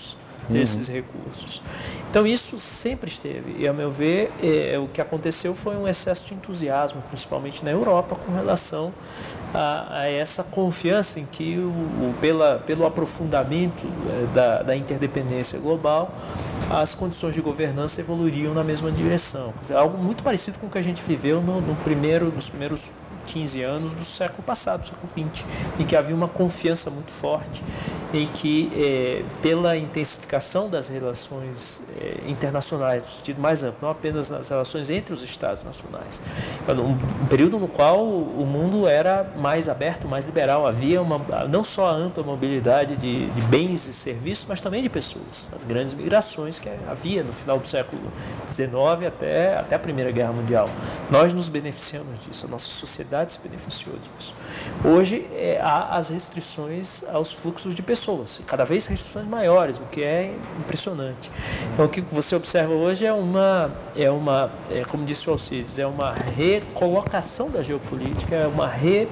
desses uhum. recursos. Então isso sempre esteve, e a meu ver, é, o que aconteceu foi um excesso de entusiasmo, principalmente na Europa, com relação a, a essa confiança em que, o, o, pela, pelo aprofundamento é, da, da interdependência global, as condições de governança evoluiriam na mesma direção. Quer dizer, algo muito parecido com o que a gente viveu no, no primeiro, nos primeiros quinze anos do século passado, do século vinte, em que havia uma confiança muito forte, em que, é, pela intensificação das relações é, internacionais, no sentido mais amplo, não apenas nas relações entre os Estados nacionais, um, um período no qual o mundo era mais aberto, mais liberal, havia uma, não só a ampla mobilidade de, de bens e serviços, mas também de pessoas, as grandes migrações que havia no final do século dezenove até, até a Primeira Guerra Mundial. Nós nos beneficiamos disso, a nossa sociedade se beneficiou disso. Hoje é, há as restrições aos fluxos de pessoas, cada vez restrições maiores, o que é impressionante. Então o que você observa hoje é uma, é uma é, como disse o Alcides, é uma recolocação da geopolítica, é uma re,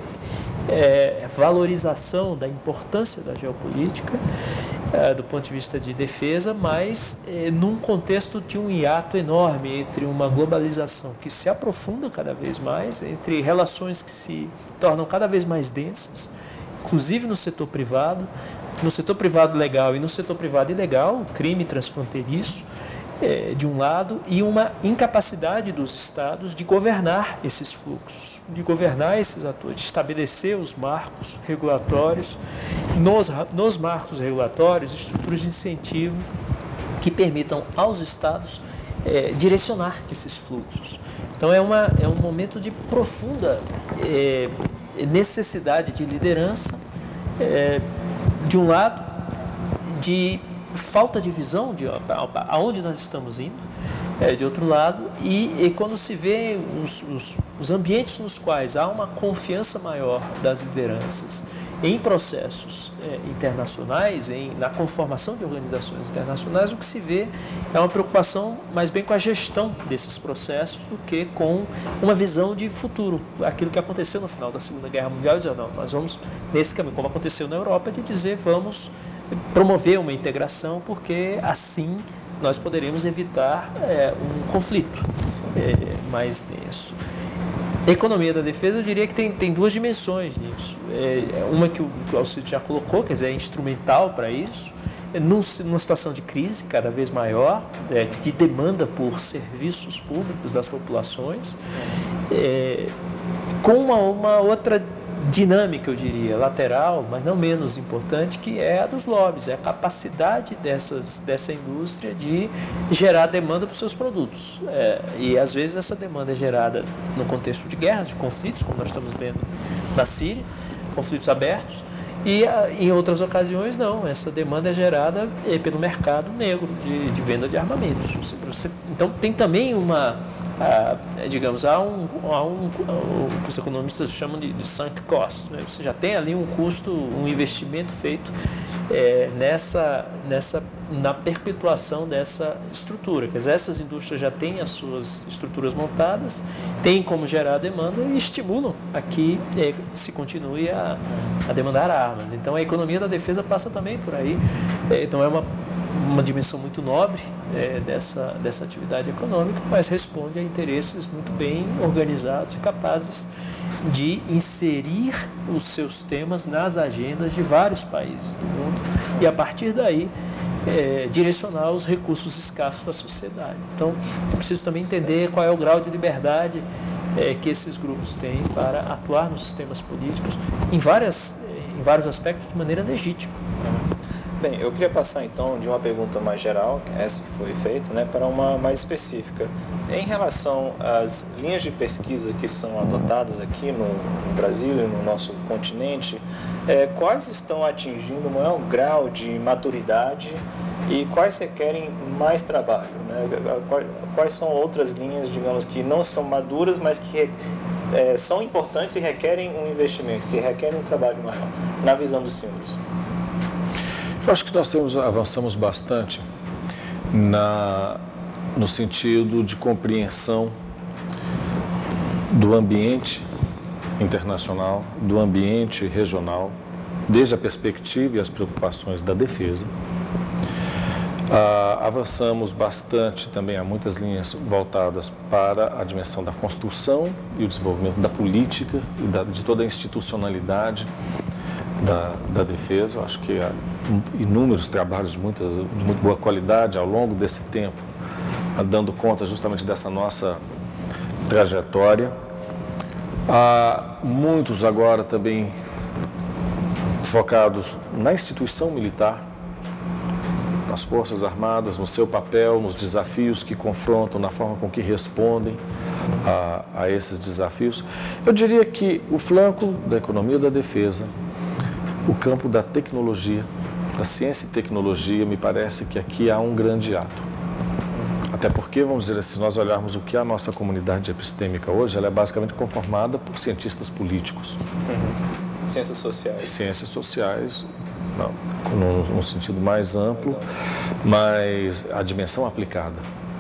é, valorização da importância da geopolítica, é, do ponto de vista de defesa, mas é, num contexto de um hiato enorme entre uma globalização que se aprofunda cada vez mais, entre relações que se tornam cada vez mais densas, inclusive no setor privado, no setor privado legal e no setor privado ilegal, crime transfronteiriço, é, de um lado, e uma incapacidade dos Estados de governar esses fluxos, de governar esses atores, de estabelecer os marcos regulatórios, nos, nos marcos regulatórios, estruturas de incentivo que permitam aos Estados é, direcionar esses fluxos. Então é, uma, é um momento de profunda é, necessidade de liderança, é, de um lado, de falta de visão de aonde nós estamos indo, é, de outro lado, e, e quando se vê os, os, os ambientes nos quais há uma confiança maior das lideranças em processos é, internacionais, em, na conformação de organizações internacionais, o que se vê é uma preocupação mais bem com a gestão desses processos do que com uma visão de futuro. Aquilo que aconteceu no final da Segunda Guerra Mundial, dizer, não, nós vamos nesse caminho, como aconteceu na Europa, de dizer, vamos promover uma integração, porque assim nós poderemos evitar é, um conflito é, mais denso. A economia da defesa, eu diria que tem, tem duas dimensões nisso. É, uma que o, que o Alcides já colocou, quer dizer, é instrumental para isso, é, num, numa situação de crise cada vez maior, é, de demanda por serviços públicos das populações, é, com uma, uma outra dinâmica, eu diria, lateral, mas não menos importante, que é a dos lobbies, é a capacidade dessas, dessa indústria de gerar demanda para os seus produtos. É, e, às vezes, essa demanda é gerada no contexto de guerras, de conflitos, como nós estamos vendo na Síria, conflitos abertos, e, em outras ocasiões, não. Essa demanda é gerada é, pelo mercado negro de, de venda de armamentos. Você, você, então, tem também uma... Ah, digamos, há um, há um, o que os economistas chamam de, de sunk cost, né? Você já tem ali um custo, um investimento feito é, nessa, nessa, na perpetuação dessa estrutura. Quer dizer, essas indústrias já têm as suas estruturas montadas, têm como gerar demanda e estimulam a que é, se continue a, a demandar armas. Então, a economia da defesa passa também por aí. É, então, é uma uma dimensão muito nobre é, dessa, dessa atividade econômica, mas responde a interesses muito bem organizados e capazes de inserir os seus temas nas agendas de vários países do mundo e, a partir daí, é, direcionar os recursos escassos da sociedade. Então, é preciso também entender qual é o grau de liberdade é, que esses grupos têm para atuar nos sistemas políticos em, várias, em vários aspectos de maneira legítima. Bem, eu queria passar então de uma pergunta mais geral, essa que foi feita, né, para uma mais específica. Em relação às linhas de pesquisa que são adotadas aqui no, no Brasil e no nosso continente, é, quais estão atingindo o maior grau de maturidade e quais requerem mais trabalho, né? Quais são outras linhas, digamos, que não são maduras, mas que é, são importantes e requerem um investimento, que requerem um trabalho maior, na visão dos senhores? Eu acho que nós temos, avançamos bastante na, no sentido de compreensão do ambiente internacional, do ambiente regional, desde a perspectiva e as preocupações da defesa. Ah, avançamos bastante também, há muitas linhas voltadas para a dimensão da construção e o desenvolvimento da política e da, de toda a institucionalidade da, da defesa. Eu acho que há inúmeros trabalhos de, muita, de muito boa qualidade ao longo desse tempo, dando conta justamente dessa nossa trajetória. Há muitos agora também focados na instituição militar, nas Forças Armadas, no seu papel, nos desafios que confrontam, na forma com que respondem a, a esses desafios. Eu diria que o flanco da economia da defesa, o campo da tecnologia, da ciência e tecnologia, me parece que aqui há um grande ato. Até porque, vamos dizer assim, se nós olharmos o que é a nossa comunidade epistêmica hoje, ela é basicamente conformada por cientistas políticos. Uhum. Ciências sociais. Ciências sociais, não, num, num sentido mais amplo, mas a dimensão aplicada.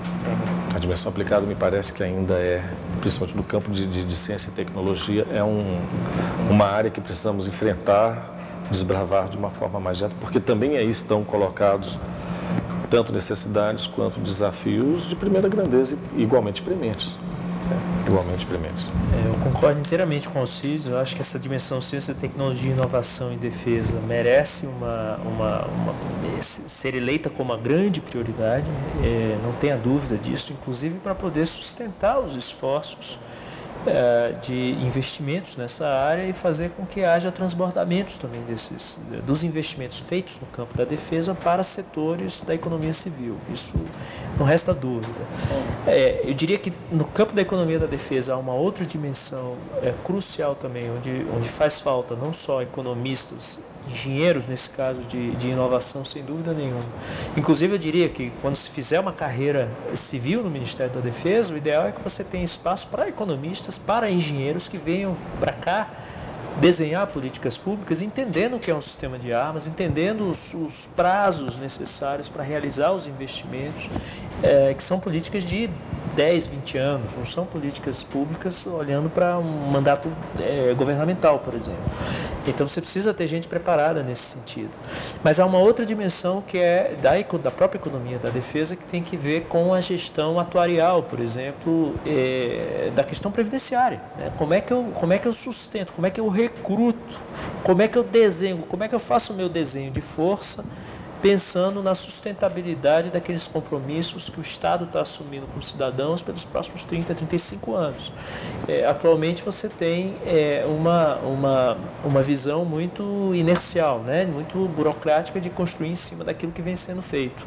A dimensão aplicada me parece que ainda é, principalmente no campo de, de, de ciência e tecnologia, é um, uma área que precisamos enfrentar, desbravar de uma forma mais direta, porque também aí estão colocados tanto necessidades quanto desafios de primeira grandeza e igualmente prementes. Igualmente prementes. É, eu concordo inteiramente com o Alcides. Eu acho que essa dimensão ciência, tecnologia, inovação e defesa merece uma, uma, uma, ser eleita como uma grande prioridade, é, não tenha dúvida disso, inclusive para poder sustentar os esforços é, de investimentos nessa área e fazer com que haja transbordamentos também desses, dos investimentos feitos no campo da defesa para setores da economia civil. Isso não resta dúvida. É, eu diria que no campo da economia da defesa há uma outra dimensão é, crucial também, onde, onde faz falta não só economistas, engenheiros, nesse caso, de, de inovação, sem dúvida nenhuma. Inclusive, eu diria que quando se fizer uma carreira civil no Ministério da Defesa, o ideal é que você tenha espaço para economistas, para engenheiros que venham para cá desenhar políticas públicas, entendendo o que é um sistema de armas, entendendo os, os prazos necessários para realizar os investimentos, é, que são políticas de dez, vinte anos, não são políticas públicas olhando para um mandato é, governamental, por exemplo. Então você precisa ter gente preparada nesse sentido. Mas há uma outra dimensão que é da, da própria economia da defesa, que tem que ver com a gestão atuarial, por exemplo, é, da questão previdenciária. Né? Como é que eu, como é que eu sustento, como é que eu recruto, como é que eu desenho, como é que eu faço o meu desenho de força, pensando na sustentabilidade daqueles compromissos que o Estado está assumindo com os cidadãos pelos próximos trinta, trinta e cinco anos. É, atualmente você tem é, uma, uma, uma visão muito inercial, né? Muito burocrática de construir em cima daquilo que vem sendo feito.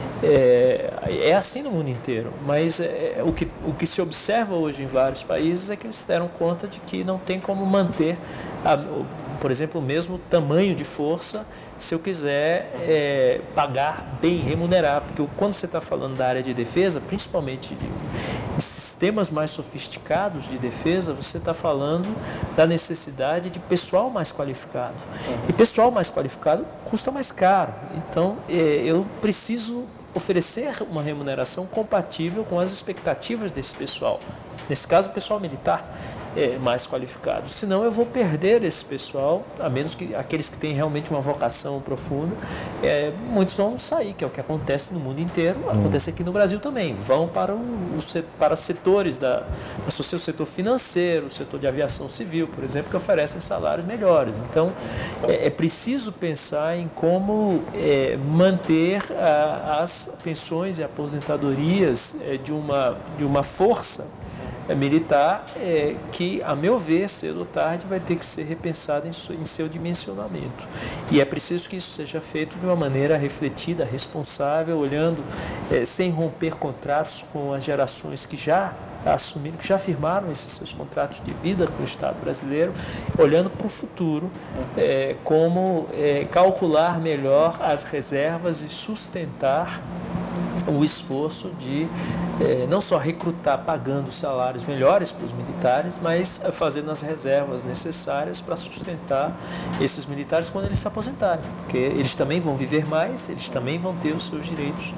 É, é assim no mundo inteiro, mas é, o, que, o que se observa hoje em vários países é que eles se deram conta de que não tem como manter, a, por exemplo, o mesmo tamanho de força se eu quiser é, pagar bem, remunerar, porque quando você está falando da área de defesa, principalmente de, de sistemas mais sofisticados de defesa, você está falando da necessidade de pessoal mais qualificado. E pessoal mais qualificado custa mais caro. Então, é, eu preciso oferecer uma remuneração compatível com as expectativas desse pessoal. Nesse caso, o pessoal militar. É, mais qualificados. Senão eu vou perder esse pessoal, a menos que aqueles que têm realmente uma vocação profunda, é, muitos vão sair, que é o que acontece no mundo inteiro, hum. acontece aqui no Brasil também. Vão para, o, o, para setores, da, o seu setor financeiro, o setor de aviação civil, por exemplo, que oferecem salários melhores. Então, é, é preciso pensar em como é, manter a, as pensões e aposentadorias é, de, uma, de uma força É militar, é, que, a meu ver, cedo ou tarde, vai ter que ser repensado em, su, em seu dimensionamento. E é preciso que isso seja feito de uma maneira refletida, responsável, olhando, é, sem romper contratos com as gerações que já assumiram, que já firmaram esses seus contratos de vida com o Estado brasileiro, olhando para o futuro, é, como é, calcular melhor as reservas e sustentar o esforço de eh, não só recrutar pagando salários melhores para os militares, mas fazendo as reservas necessárias para sustentar esses militares quando eles se aposentarem, porque eles também vão viver mais, eles também vão ter os seus direitos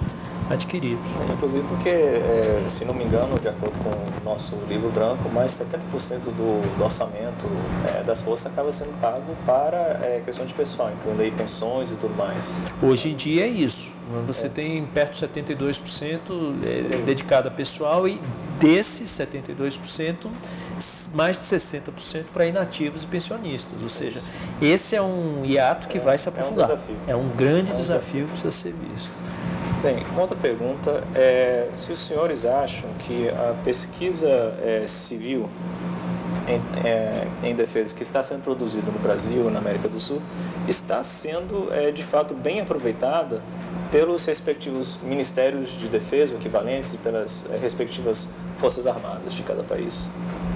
adquiridos. Inclusive porque, é, se não me engano, de acordo com o nosso livro branco, mais setenta por cento do, do orçamento é, das forças acaba sendo pago para é, questão de pessoal, incluindo aí pensões e tudo mais. Hoje em dia é isso. Você é. tem perto de setenta e dois por cento é, dedicado a pessoal e desses setenta e dois por cento, mais de sessenta por cento para inativos e pensionistas. Ou seja, esse é um hiato que é, vai se aprofundar. É um desafio. É um grande é um desafio que precisa ser visto. Bem, uma outra pergunta é se os senhores acham que a pesquisa é, civil em, é, em defesa que está sendo produzida no Brasil, na América do Sul, está sendo é, de fato bem aproveitada pelos respectivos ministérios de defesa equivalentes e pelas é, respectivas forças armadas de cada país?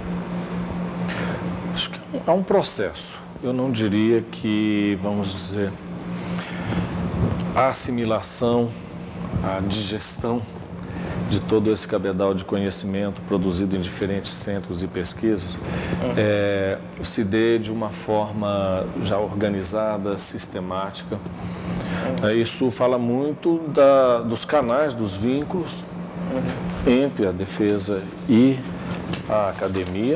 Acho que há um processo. Eu não diria que, vamos dizer, a assimilação, a digestão de todo esse cabedal de conhecimento produzido em diferentes centros e pesquisas uhum. é, se dê de uma forma já organizada, sistemática. Uhum. É, isso fala muito da, dos canais, dos vínculos uhum. entre a defesa e a academia.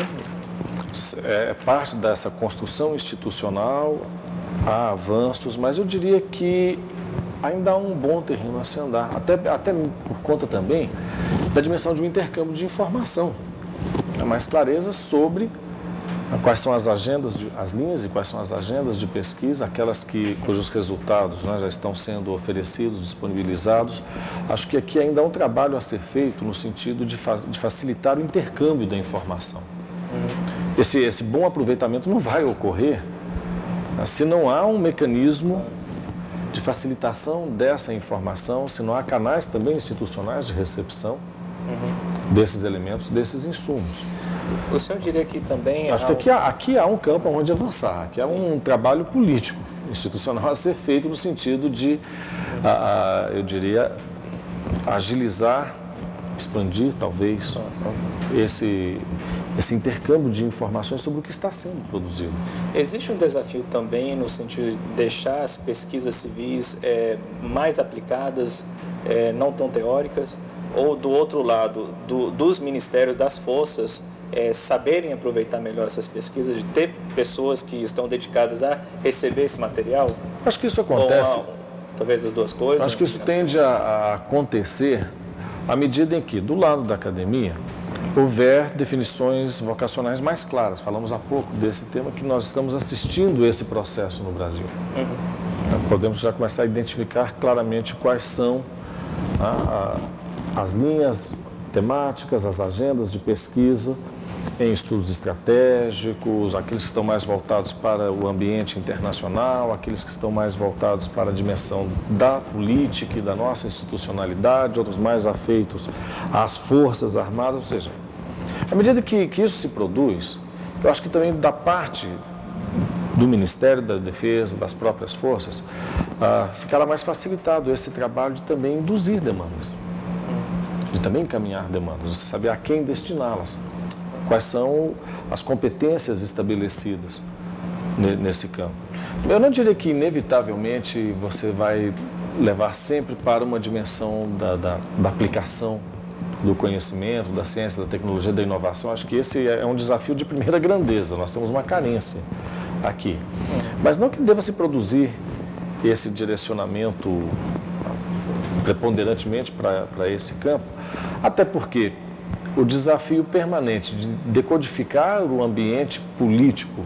É parte dessa construção institucional, há avanços, mas eu diria que ainda há um bom terreno a se andar, até, até por conta também da dimensão de um intercâmbio de informação, mais clareza sobre quais são as agendas, de, as linhas e quais são as agendas de pesquisa, aquelas que, cujos resultados né, já estão sendo oferecidos, disponibilizados. Acho que aqui ainda há um trabalho a ser feito no sentido de, fa de facilitar o intercâmbio da informação. Uhum. Esse, esse bom aproveitamento não vai ocorrer se não há um mecanismo de facilitação dessa informação, se não há canais também institucionais de recepção uhum. desses elementos, desses insumos. O senhor diria que também... Acho há... que aqui há, aqui há um campo onde avançar, aqui há um trabalho político, institucional a ser feito no sentido de, a, a, eu diria, agilizar, expandir talvez esse, esse intercâmbio de informações sobre o que está sendo produzido. Existe um desafio também no sentido de deixar as pesquisas civis é, mais aplicadas, é, não tão teóricas, ou do outro lado, do, dos ministérios, das forças, é, saberem aproveitar melhor essas pesquisas, de ter pessoas que estão dedicadas a receber esse material? Acho que isso acontece. Ou, talvez as duas coisas. Acho que isso tende a, a acontecer à medida em que, do lado da academia, houver definições vocacionais mais claras. Falamos há pouco desse tema que nós estamos assistindo esse processo no Brasil. Uhum. Podemos já começar a identificar claramente quais são a, a, as linhas temáticas, as agendas de pesquisa em estudos estratégicos, aqueles que estão mais voltados para o ambiente internacional, aqueles que estão mais voltados para a dimensão da política e da nossa institucionalidade, outros mais afeitos às forças armadas, ou seja, à medida que, que isso se produz, eu acho que também da parte do Ministério da Defesa, das próprias forças, ah, ficará mais facilitado esse trabalho de também induzir demandas, de também encaminhar demandas, de saber a quem destiná-las. Quais são as competências estabelecidas nesse campo. Eu não diria que, inevitavelmente, você vai levar sempre para uma dimensão da, da, da aplicação do conhecimento, da ciência, da tecnologia, da inovação. Acho que esse é um desafio de primeira grandeza. Nós temos uma carência aqui. Mas não que deva se produzir esse direcionamento preponderantemente para esse campo, até porque o desafio permanente de decodificar o ambiente político,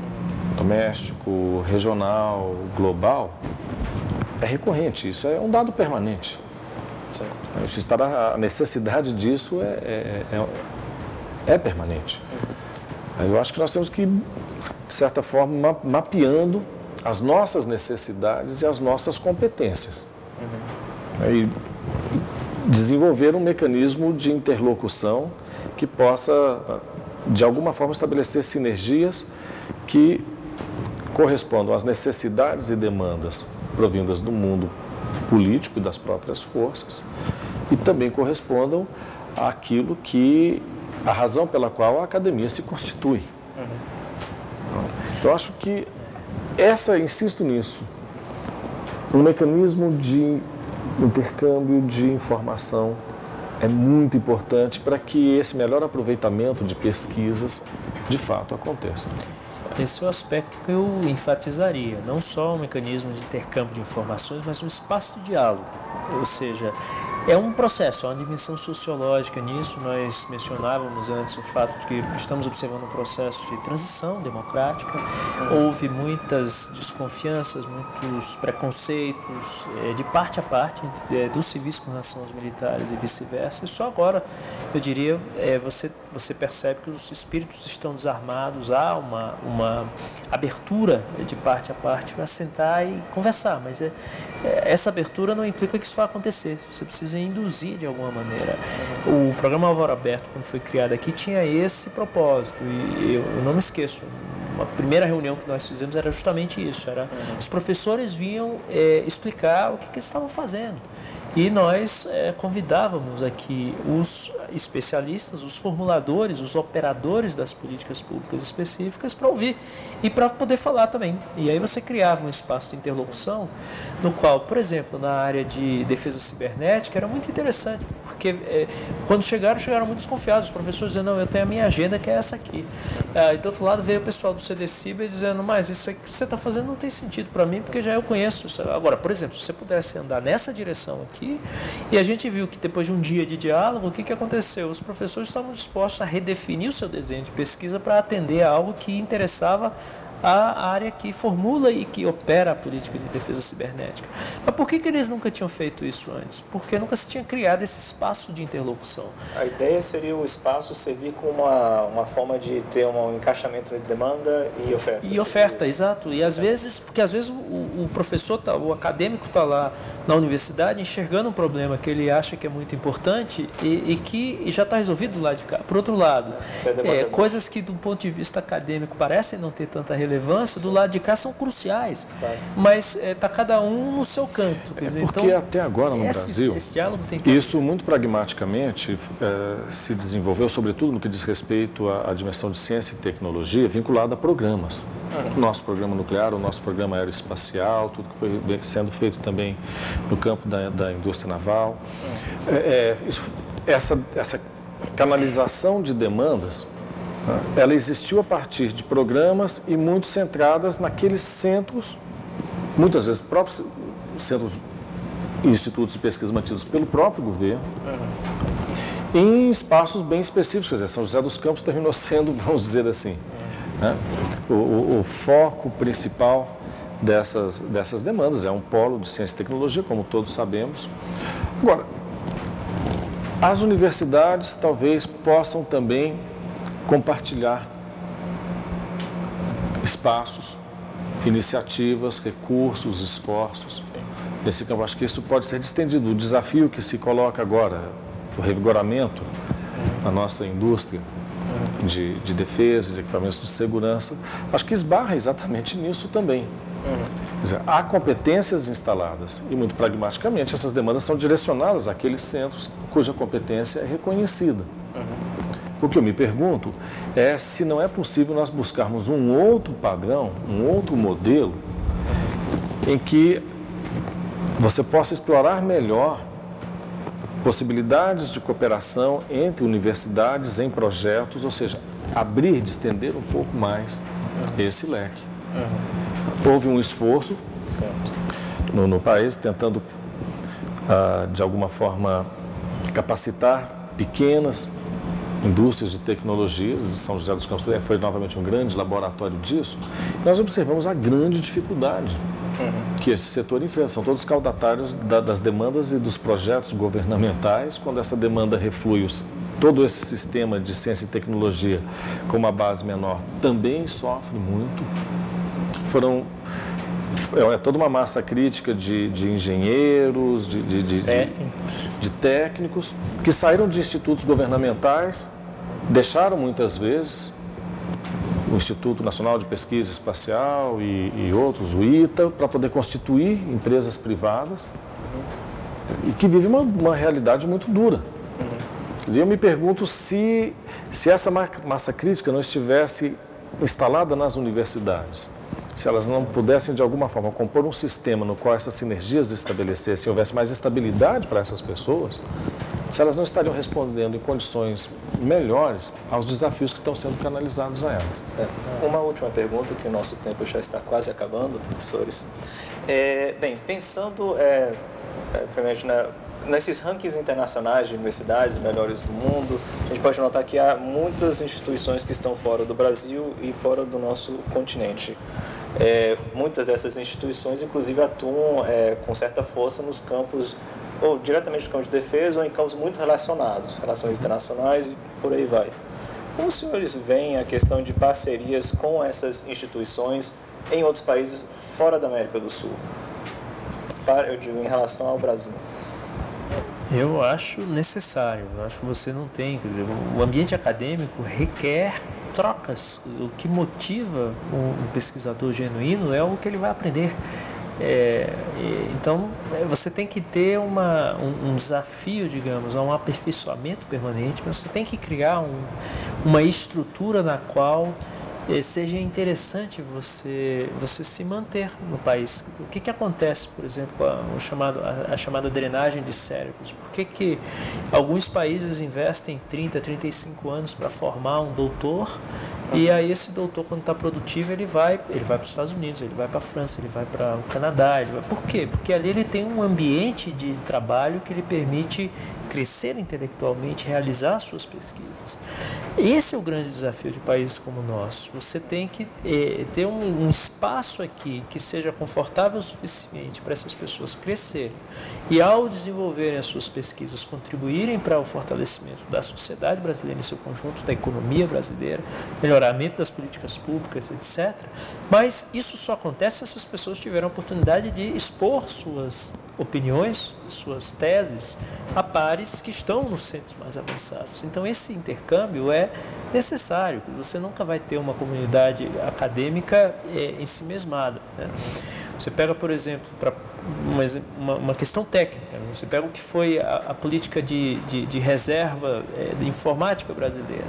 doméstico, regional, global, é recorrente. Isso é um dado permanente. Isso estará, a necessidade disso é, é, é, é permanente. Mas eu acho que nós temos que, de certa forma, mapeando as nossas necessidades e as nossas competências. Uhum. E desenvolver um mecanismo de interlocução que possa, de alguma forma, estabelecer sinergias que correspondam às necessidades e demandas provindas do mundo político e das próprias forças e também correspondam àquilo que, a razão pela qual a academia se constitui. Uhum. Então, eu acho que essa, insisto nisso, um mecanismo de O intercâmbio de informação é muito importante para que esse melhor aproveitamento de pesquisas de fato aconteça. Esse é o aspecto que eu enfatizaria, não só um mecanismo de intercâmbio de informações, mas um espaço de diálogo. Ou seja, é um processo, há uma dimensão sociológica nisso. Nós mencionávamos antes o fato de que estamos observando um processo de transição democrática. Houve muitas desconfianças, muitos preconceitos, é, de parte a parte, é, dos civis com relação aos militares e vice-versa. E só agora, eu diria, é, você, você percebe que os espíritos estão desarmados, há uma, uma abertura de parte a parte para sentar e conversar. Mas é, é, essa abertura não implica que isso vai acontecer. Você precisa induzir de alguma maneira. O programa Alvaro Aberto, quando foi criado aqui, tinha esse propósito, e eu, eu não me esqueço. Uma primeira reunião que nós fizemos era justamente isso, era uhum. os professores vinham é, explicar o que, que eles estavam fazendo. E nós é, convidávamos aqui os especialistas, os formuladores, os operadores das políticas públicas específicas para ouvir e para poder falar também. E aí você criava um espaço de interlocução no qual, por exemplo, na área de defesa cibernética, era muito interessante, porque é, quando chegaram, chegaram muito desconfiados. Os professores dizendo, não, eu tenho a minha agenda que é essa aqui. Ah, e do outro lado veio o pessoal do C D Ciber dizendo, mas isso que você está fazendo não tem sentido para mim, porque já eu conheço. Agora, por exemplo, se você pudesse andar nessa direção aqui, e a gente viu que depois de um dia de diálogo, o que, que aconteceu? Os professores estavam dispostos a redefinir o seu desenho de pesquisa para atender a algo que interessava a área que formula e que opera a política de defesa cibernética. Mas por que, que eles nunca tinham feito isso antes? Porque nunca se tinha criado esse espaço de interlocução. A ideia seria o espaço servir como uma, uma forma de ter um encaixamento entre demanda e oferta. E oferta, exato. E às vezes, porque às vezes o, o professor, tá, o acadêmico está lá na universidade enxergando um problema que ele acha que é muito importante e, e que já está resolvido do lado de cá. Por outro lado, é, coisas que do ponto de vista acadêmico parecem não ter tanta relevância, do lado de cá são cruciais, claro. Mas está é, cada um no seu canto. Quer dizer, é porque então, até agora no esse, Brasil, esse diálogo tem que... isso muito pragmaticamente é, se desenvolveu, sobretudo no que diz respeito à, à dimensão de ciência e tecnologia, vinculada a programas. Uhum. O nosso programa nuclear, o nosso programa aeroespacial, tudo que foi sendo feito também no campo da, da indústria naval. Uhum. É, é, isso, essa, essa canalização de demandas, ela existiu a partir de programas e muito centradas naqueles centros, muitas vezes próprios centros e institutos de pesquisa mantidos pelo próprio governo, uhum. em espaços bem específicos. Quer dizer, São José dos Campos terminou sendo, vamos dizer assim, uhum. né? o, o, o foco principal dessas, dessas demandas. É um polo de ciência e tecnologia, como todos sabemos. Agora, as universidades talvez possam também compartilhar espaços, iniciativas, recursos, esforços. Sim. Nesse campo, acho que isso pode ser estendido. O desafio que se coloca agora, o revigoramento da nossa indústria de, de defesa, de equipamentos de segurança, acho que esbarra exatamente nisso também. Uhum. Quer dizer, há competências instaladas e, muito pragmaticamente, essas demandas são direcionadas àqueles centros cuja competência é reconhecida. Uhum. O que eu me pergunto é se não é possível nós buscarmos um outro padrão, um outro modelo, em que você possa explorar melhor possibilidades de cooperação entre universidades em projetos, ou seja, abrir, distender um pouco mais uhum. esse leque. Uhum. Houve um esforço no, no país tentando, ah, de alguma forma, capacitar pequenas indústrias de tecnologias. São José dos Campos foi novamente um grande laboratório disso. Nós observamos a grande dificuldade uhum. que esse setor enfrenta. São todos caudatários da, das demandas e dos projetos governamentais. Quando essa demanda reflui, os, todo esse sistema de ciência e tecnologia com uma base menor também sofre muito. Foram é toda uma massa crítica de, de engenheiros, de, de, de, técnicos. De, de técnicos, que saíram de institutos governamentais, deixaram muitas vezes o Instituto Nacional de Pesquisa Espacial e, e outros, o ITA, para poder constituir empresas privadas, uhum. e que vivem uma, uma realidade muito dura. Uhum. E eu me pergunto se, se essa massa crítica não estivesse instalada nas universidades, se elas não pudessem, de alguma forma, compor um sistema no qual essas sinergias se estabelecessem, houvesse mais estabilidade para essas pessoas, se elas não estariam respondendo em condições melhores aos desafios que estão sendo canalizados a elas. Certo. Uma última pergunta, que o nosso tempo já está quase acabando, professores. É, bem, pensando é, é, na, nesses rankings internacionais de universidades melhores do mundo, a gente pode notar que há muitas instituições que estão fora do Brasil e fora do nosso continente. É, muitas dessas instituições, inclusive, atuam é, com certa força nos campos, ou diretamente no campo de defesa, ou em campos muito relacionados, relações internacionais e por aí vai. Como os senhores veem a questão de parcerias com essas instituições em outros países fora da América do Sul? Para, eu digo, em relação ao Brasil. Eu acho necessário, eu acho que você não tem, quer dizer, o ambiente acadêmico requer trocas. O que motiva um pesquisador genuíno é o que ele vai aprender. É, então, você tem que ter uma, um, um desafio, digamos, um aperfeiçoamento permanente, mas você tem que criar um, uma estrutura na qual eh, seja interessante você, você se manter no país. O que, que acontece, por exemplo, com a, o chamado, a, a chamada drenagem de cérebros? Por que, que alguns países investem trinta, trinta e cinco anos para formar um doutor? E aí esse doutor, quando está produtivo, ele vai, ele vai para os Estados Unidos, ele vai para a França, ele vai para o Canadá. Ele vai... Por quê? Porque ali ele tem um ambiente de trabalho que lhe permite crescer intelectualmente, realizar suas pesquisas. Esse é o grande desafio de países como o nosso. Você tem que eh, ter um, um espaço aqui que seja confortável o suficiente para essas pessoas crescerem e, ao desenvolverem as suas pesquisas, contribuírem para o fortalecimento da sociedade brasileira em seu conjunto, da economia brasileira, melhoramento das políticas públicas, etcétera. Mas isso só acontece se essas pessoas tiverem a oportunidade de expor suas opiniões, suas teses a pares que estão nos centros mais avançados. Então, esse intercâmbio é necessário. Você nunca vai ter uma comunidade acadêmica é, ensimesmada, né? Você pega, por exemplo, para uma, uma questão técnica, né? Você pega o que foi a, a política de, de, de reserva é, de informática brasileira.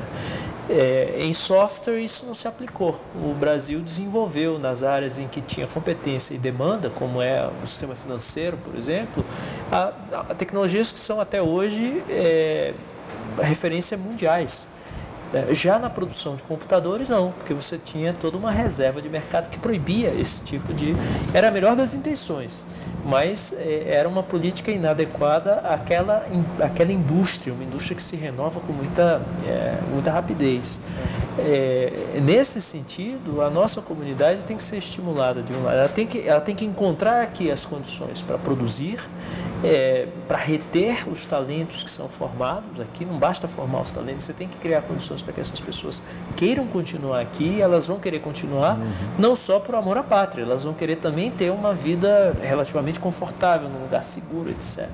É, em software isso não se aplicou. O Brasil desenvolveu nas áreas em que tinha competência e demanda, como é o sistema financeiro, por exemplo, a, a tecnologias que são até hoje é, referência mundiais. Já na produção de computadores, não, porque você tinha toda uma reserva de mercado que proibia esse tipo de... Era a melhor das intenções, mas é, era uma política inadequada àquela, àquela indústria, uma indústria que se renova com muita, é, muita rapidez. É, nesse sentido, a nossa comunidade tem que ser estimulada de um lado. Ela tem que, ela tem que encontrar aqui as condições para produzir, é, para reter os talentos que são formados aqui. Não basta formar os talentos, você tem que criar condições para que essas pessoas queiram continuar aqui, e elas vão querer continuar uhum. não só por amor à pátria, elas vão querer também ter uma vida relativamente confortável, num lugar seguro, etcétera.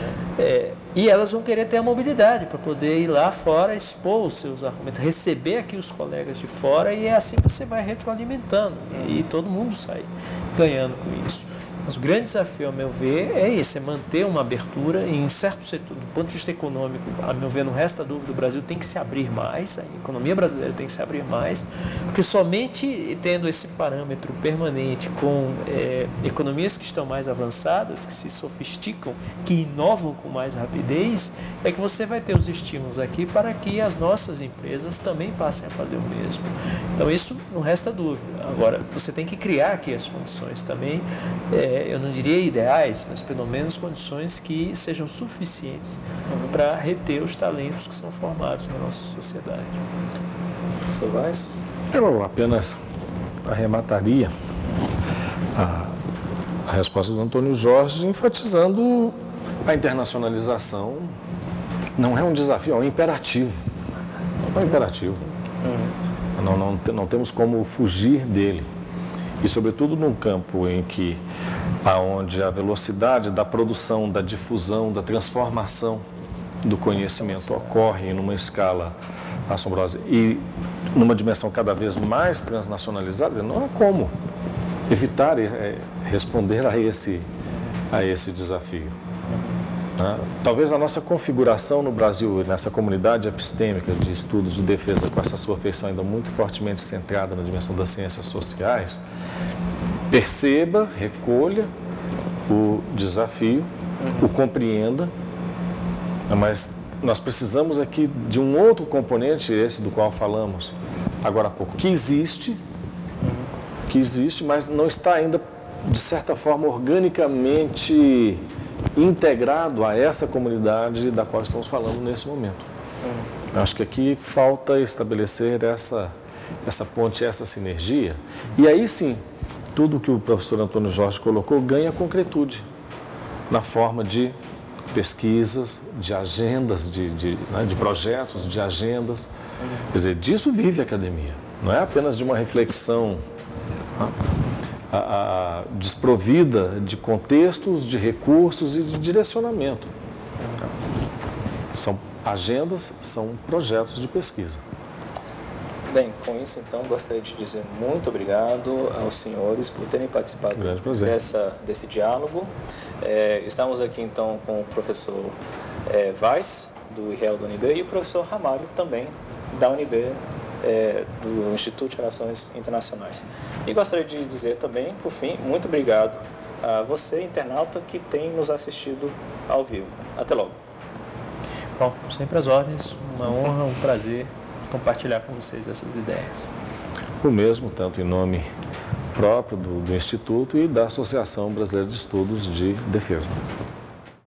É, e elas vão querer ter a mobilidade para poder ir lá fora, expor os seus argumentos, receber aqui os colegas de fora, e é assim que você vai retroalimentando e todo mundo sai ganhando com isso. Mas o grande desafio, a meu ver, é esse, é manter uma abertura em certo setor, do ponto de vista econômico, a meu ver, não resta dúvida, o Brasil tem que se abrir mais, a economia brasileira tem que se abrir mais, porque somente tendo esse parâmetro permanente com é, economias que estão mais avançadas, que se sofisticam, que inovam com mais rapidez, é que você vai ter os estímulos aqui para que as nossas empresas também passem a fazer o mesmo. Então, isso não resta dúvida. Agora, você tem que criar aqui as condições também, é, eu não diria ideais, mas pelo menos condições que sejam suficientes para reter os talentos que são formados na nossa sociedade. Professor Vaz? Eu apenas arremataria a, a resposta do Antônio Jorge, enfatizando a internacionalização. Não é um desafio, é um imperativo. É um imperativo. Uhum. Não, não, não temos como fugir dele. E, sobretudo, num campo em que, aonde a velocidade da produção, da difusão, da transformação do conhecimento ocorre numa escala assombrosa e numa dimensão cada vez mais transnacionalizada, não há como evitar é, responder a esse, a esse desafio. Né? Talvez a nossa configuração no Brasil, nessa comunidade epistêmica de estudos de defesa, com essa sua feição ainda muito fortemente centrada na dimensão das ciências sociais, perceba, recolha o desafio, o compreenda, mas nós precisamos aqui de um outro componente, esse do qual falamos agora há pouco, que existe, que existe, mas não está ainda, de certa forma, organicamente integrado a essa comunidade da qual estamos falando nesse momento. Uhum. Acho que aqui falta estabelecer essa, essa ponte, essa sinergia, e aí sim, tudo que o professor Antônio Jorge colocou ganha concretude na forma de pesquisas, de agendas, de, de, né, de projetos, de agendas. Uhum. Quer dizer, disso vive a academia, não é apenas de uma reflexão a, a, desprovida de contextos, de recursos e de direcionamento. São agendas, são projetos de pesquisa. Bem, com isso então gostaria de dizer muito obrigado aos senhores por terem participado dessa, desse diálogo. É, estamos aqui então com o professor é, Weiss, do I R E L da U N B, e o professor Ramalho, também da U N B, é, do Instituto de Relações Internacionais. E gostaria de dizer também, por fim, muito obrigado a você, internauta, que tem nos assistido ao vivo. Até logo. Bom, sempre às ordens, uma honra, um prazer compartilhar com vocês essas ideias. O mesmo, tanto em nome próprio do, do Instituto e da Associação Brasileira de Estudos de Defesa.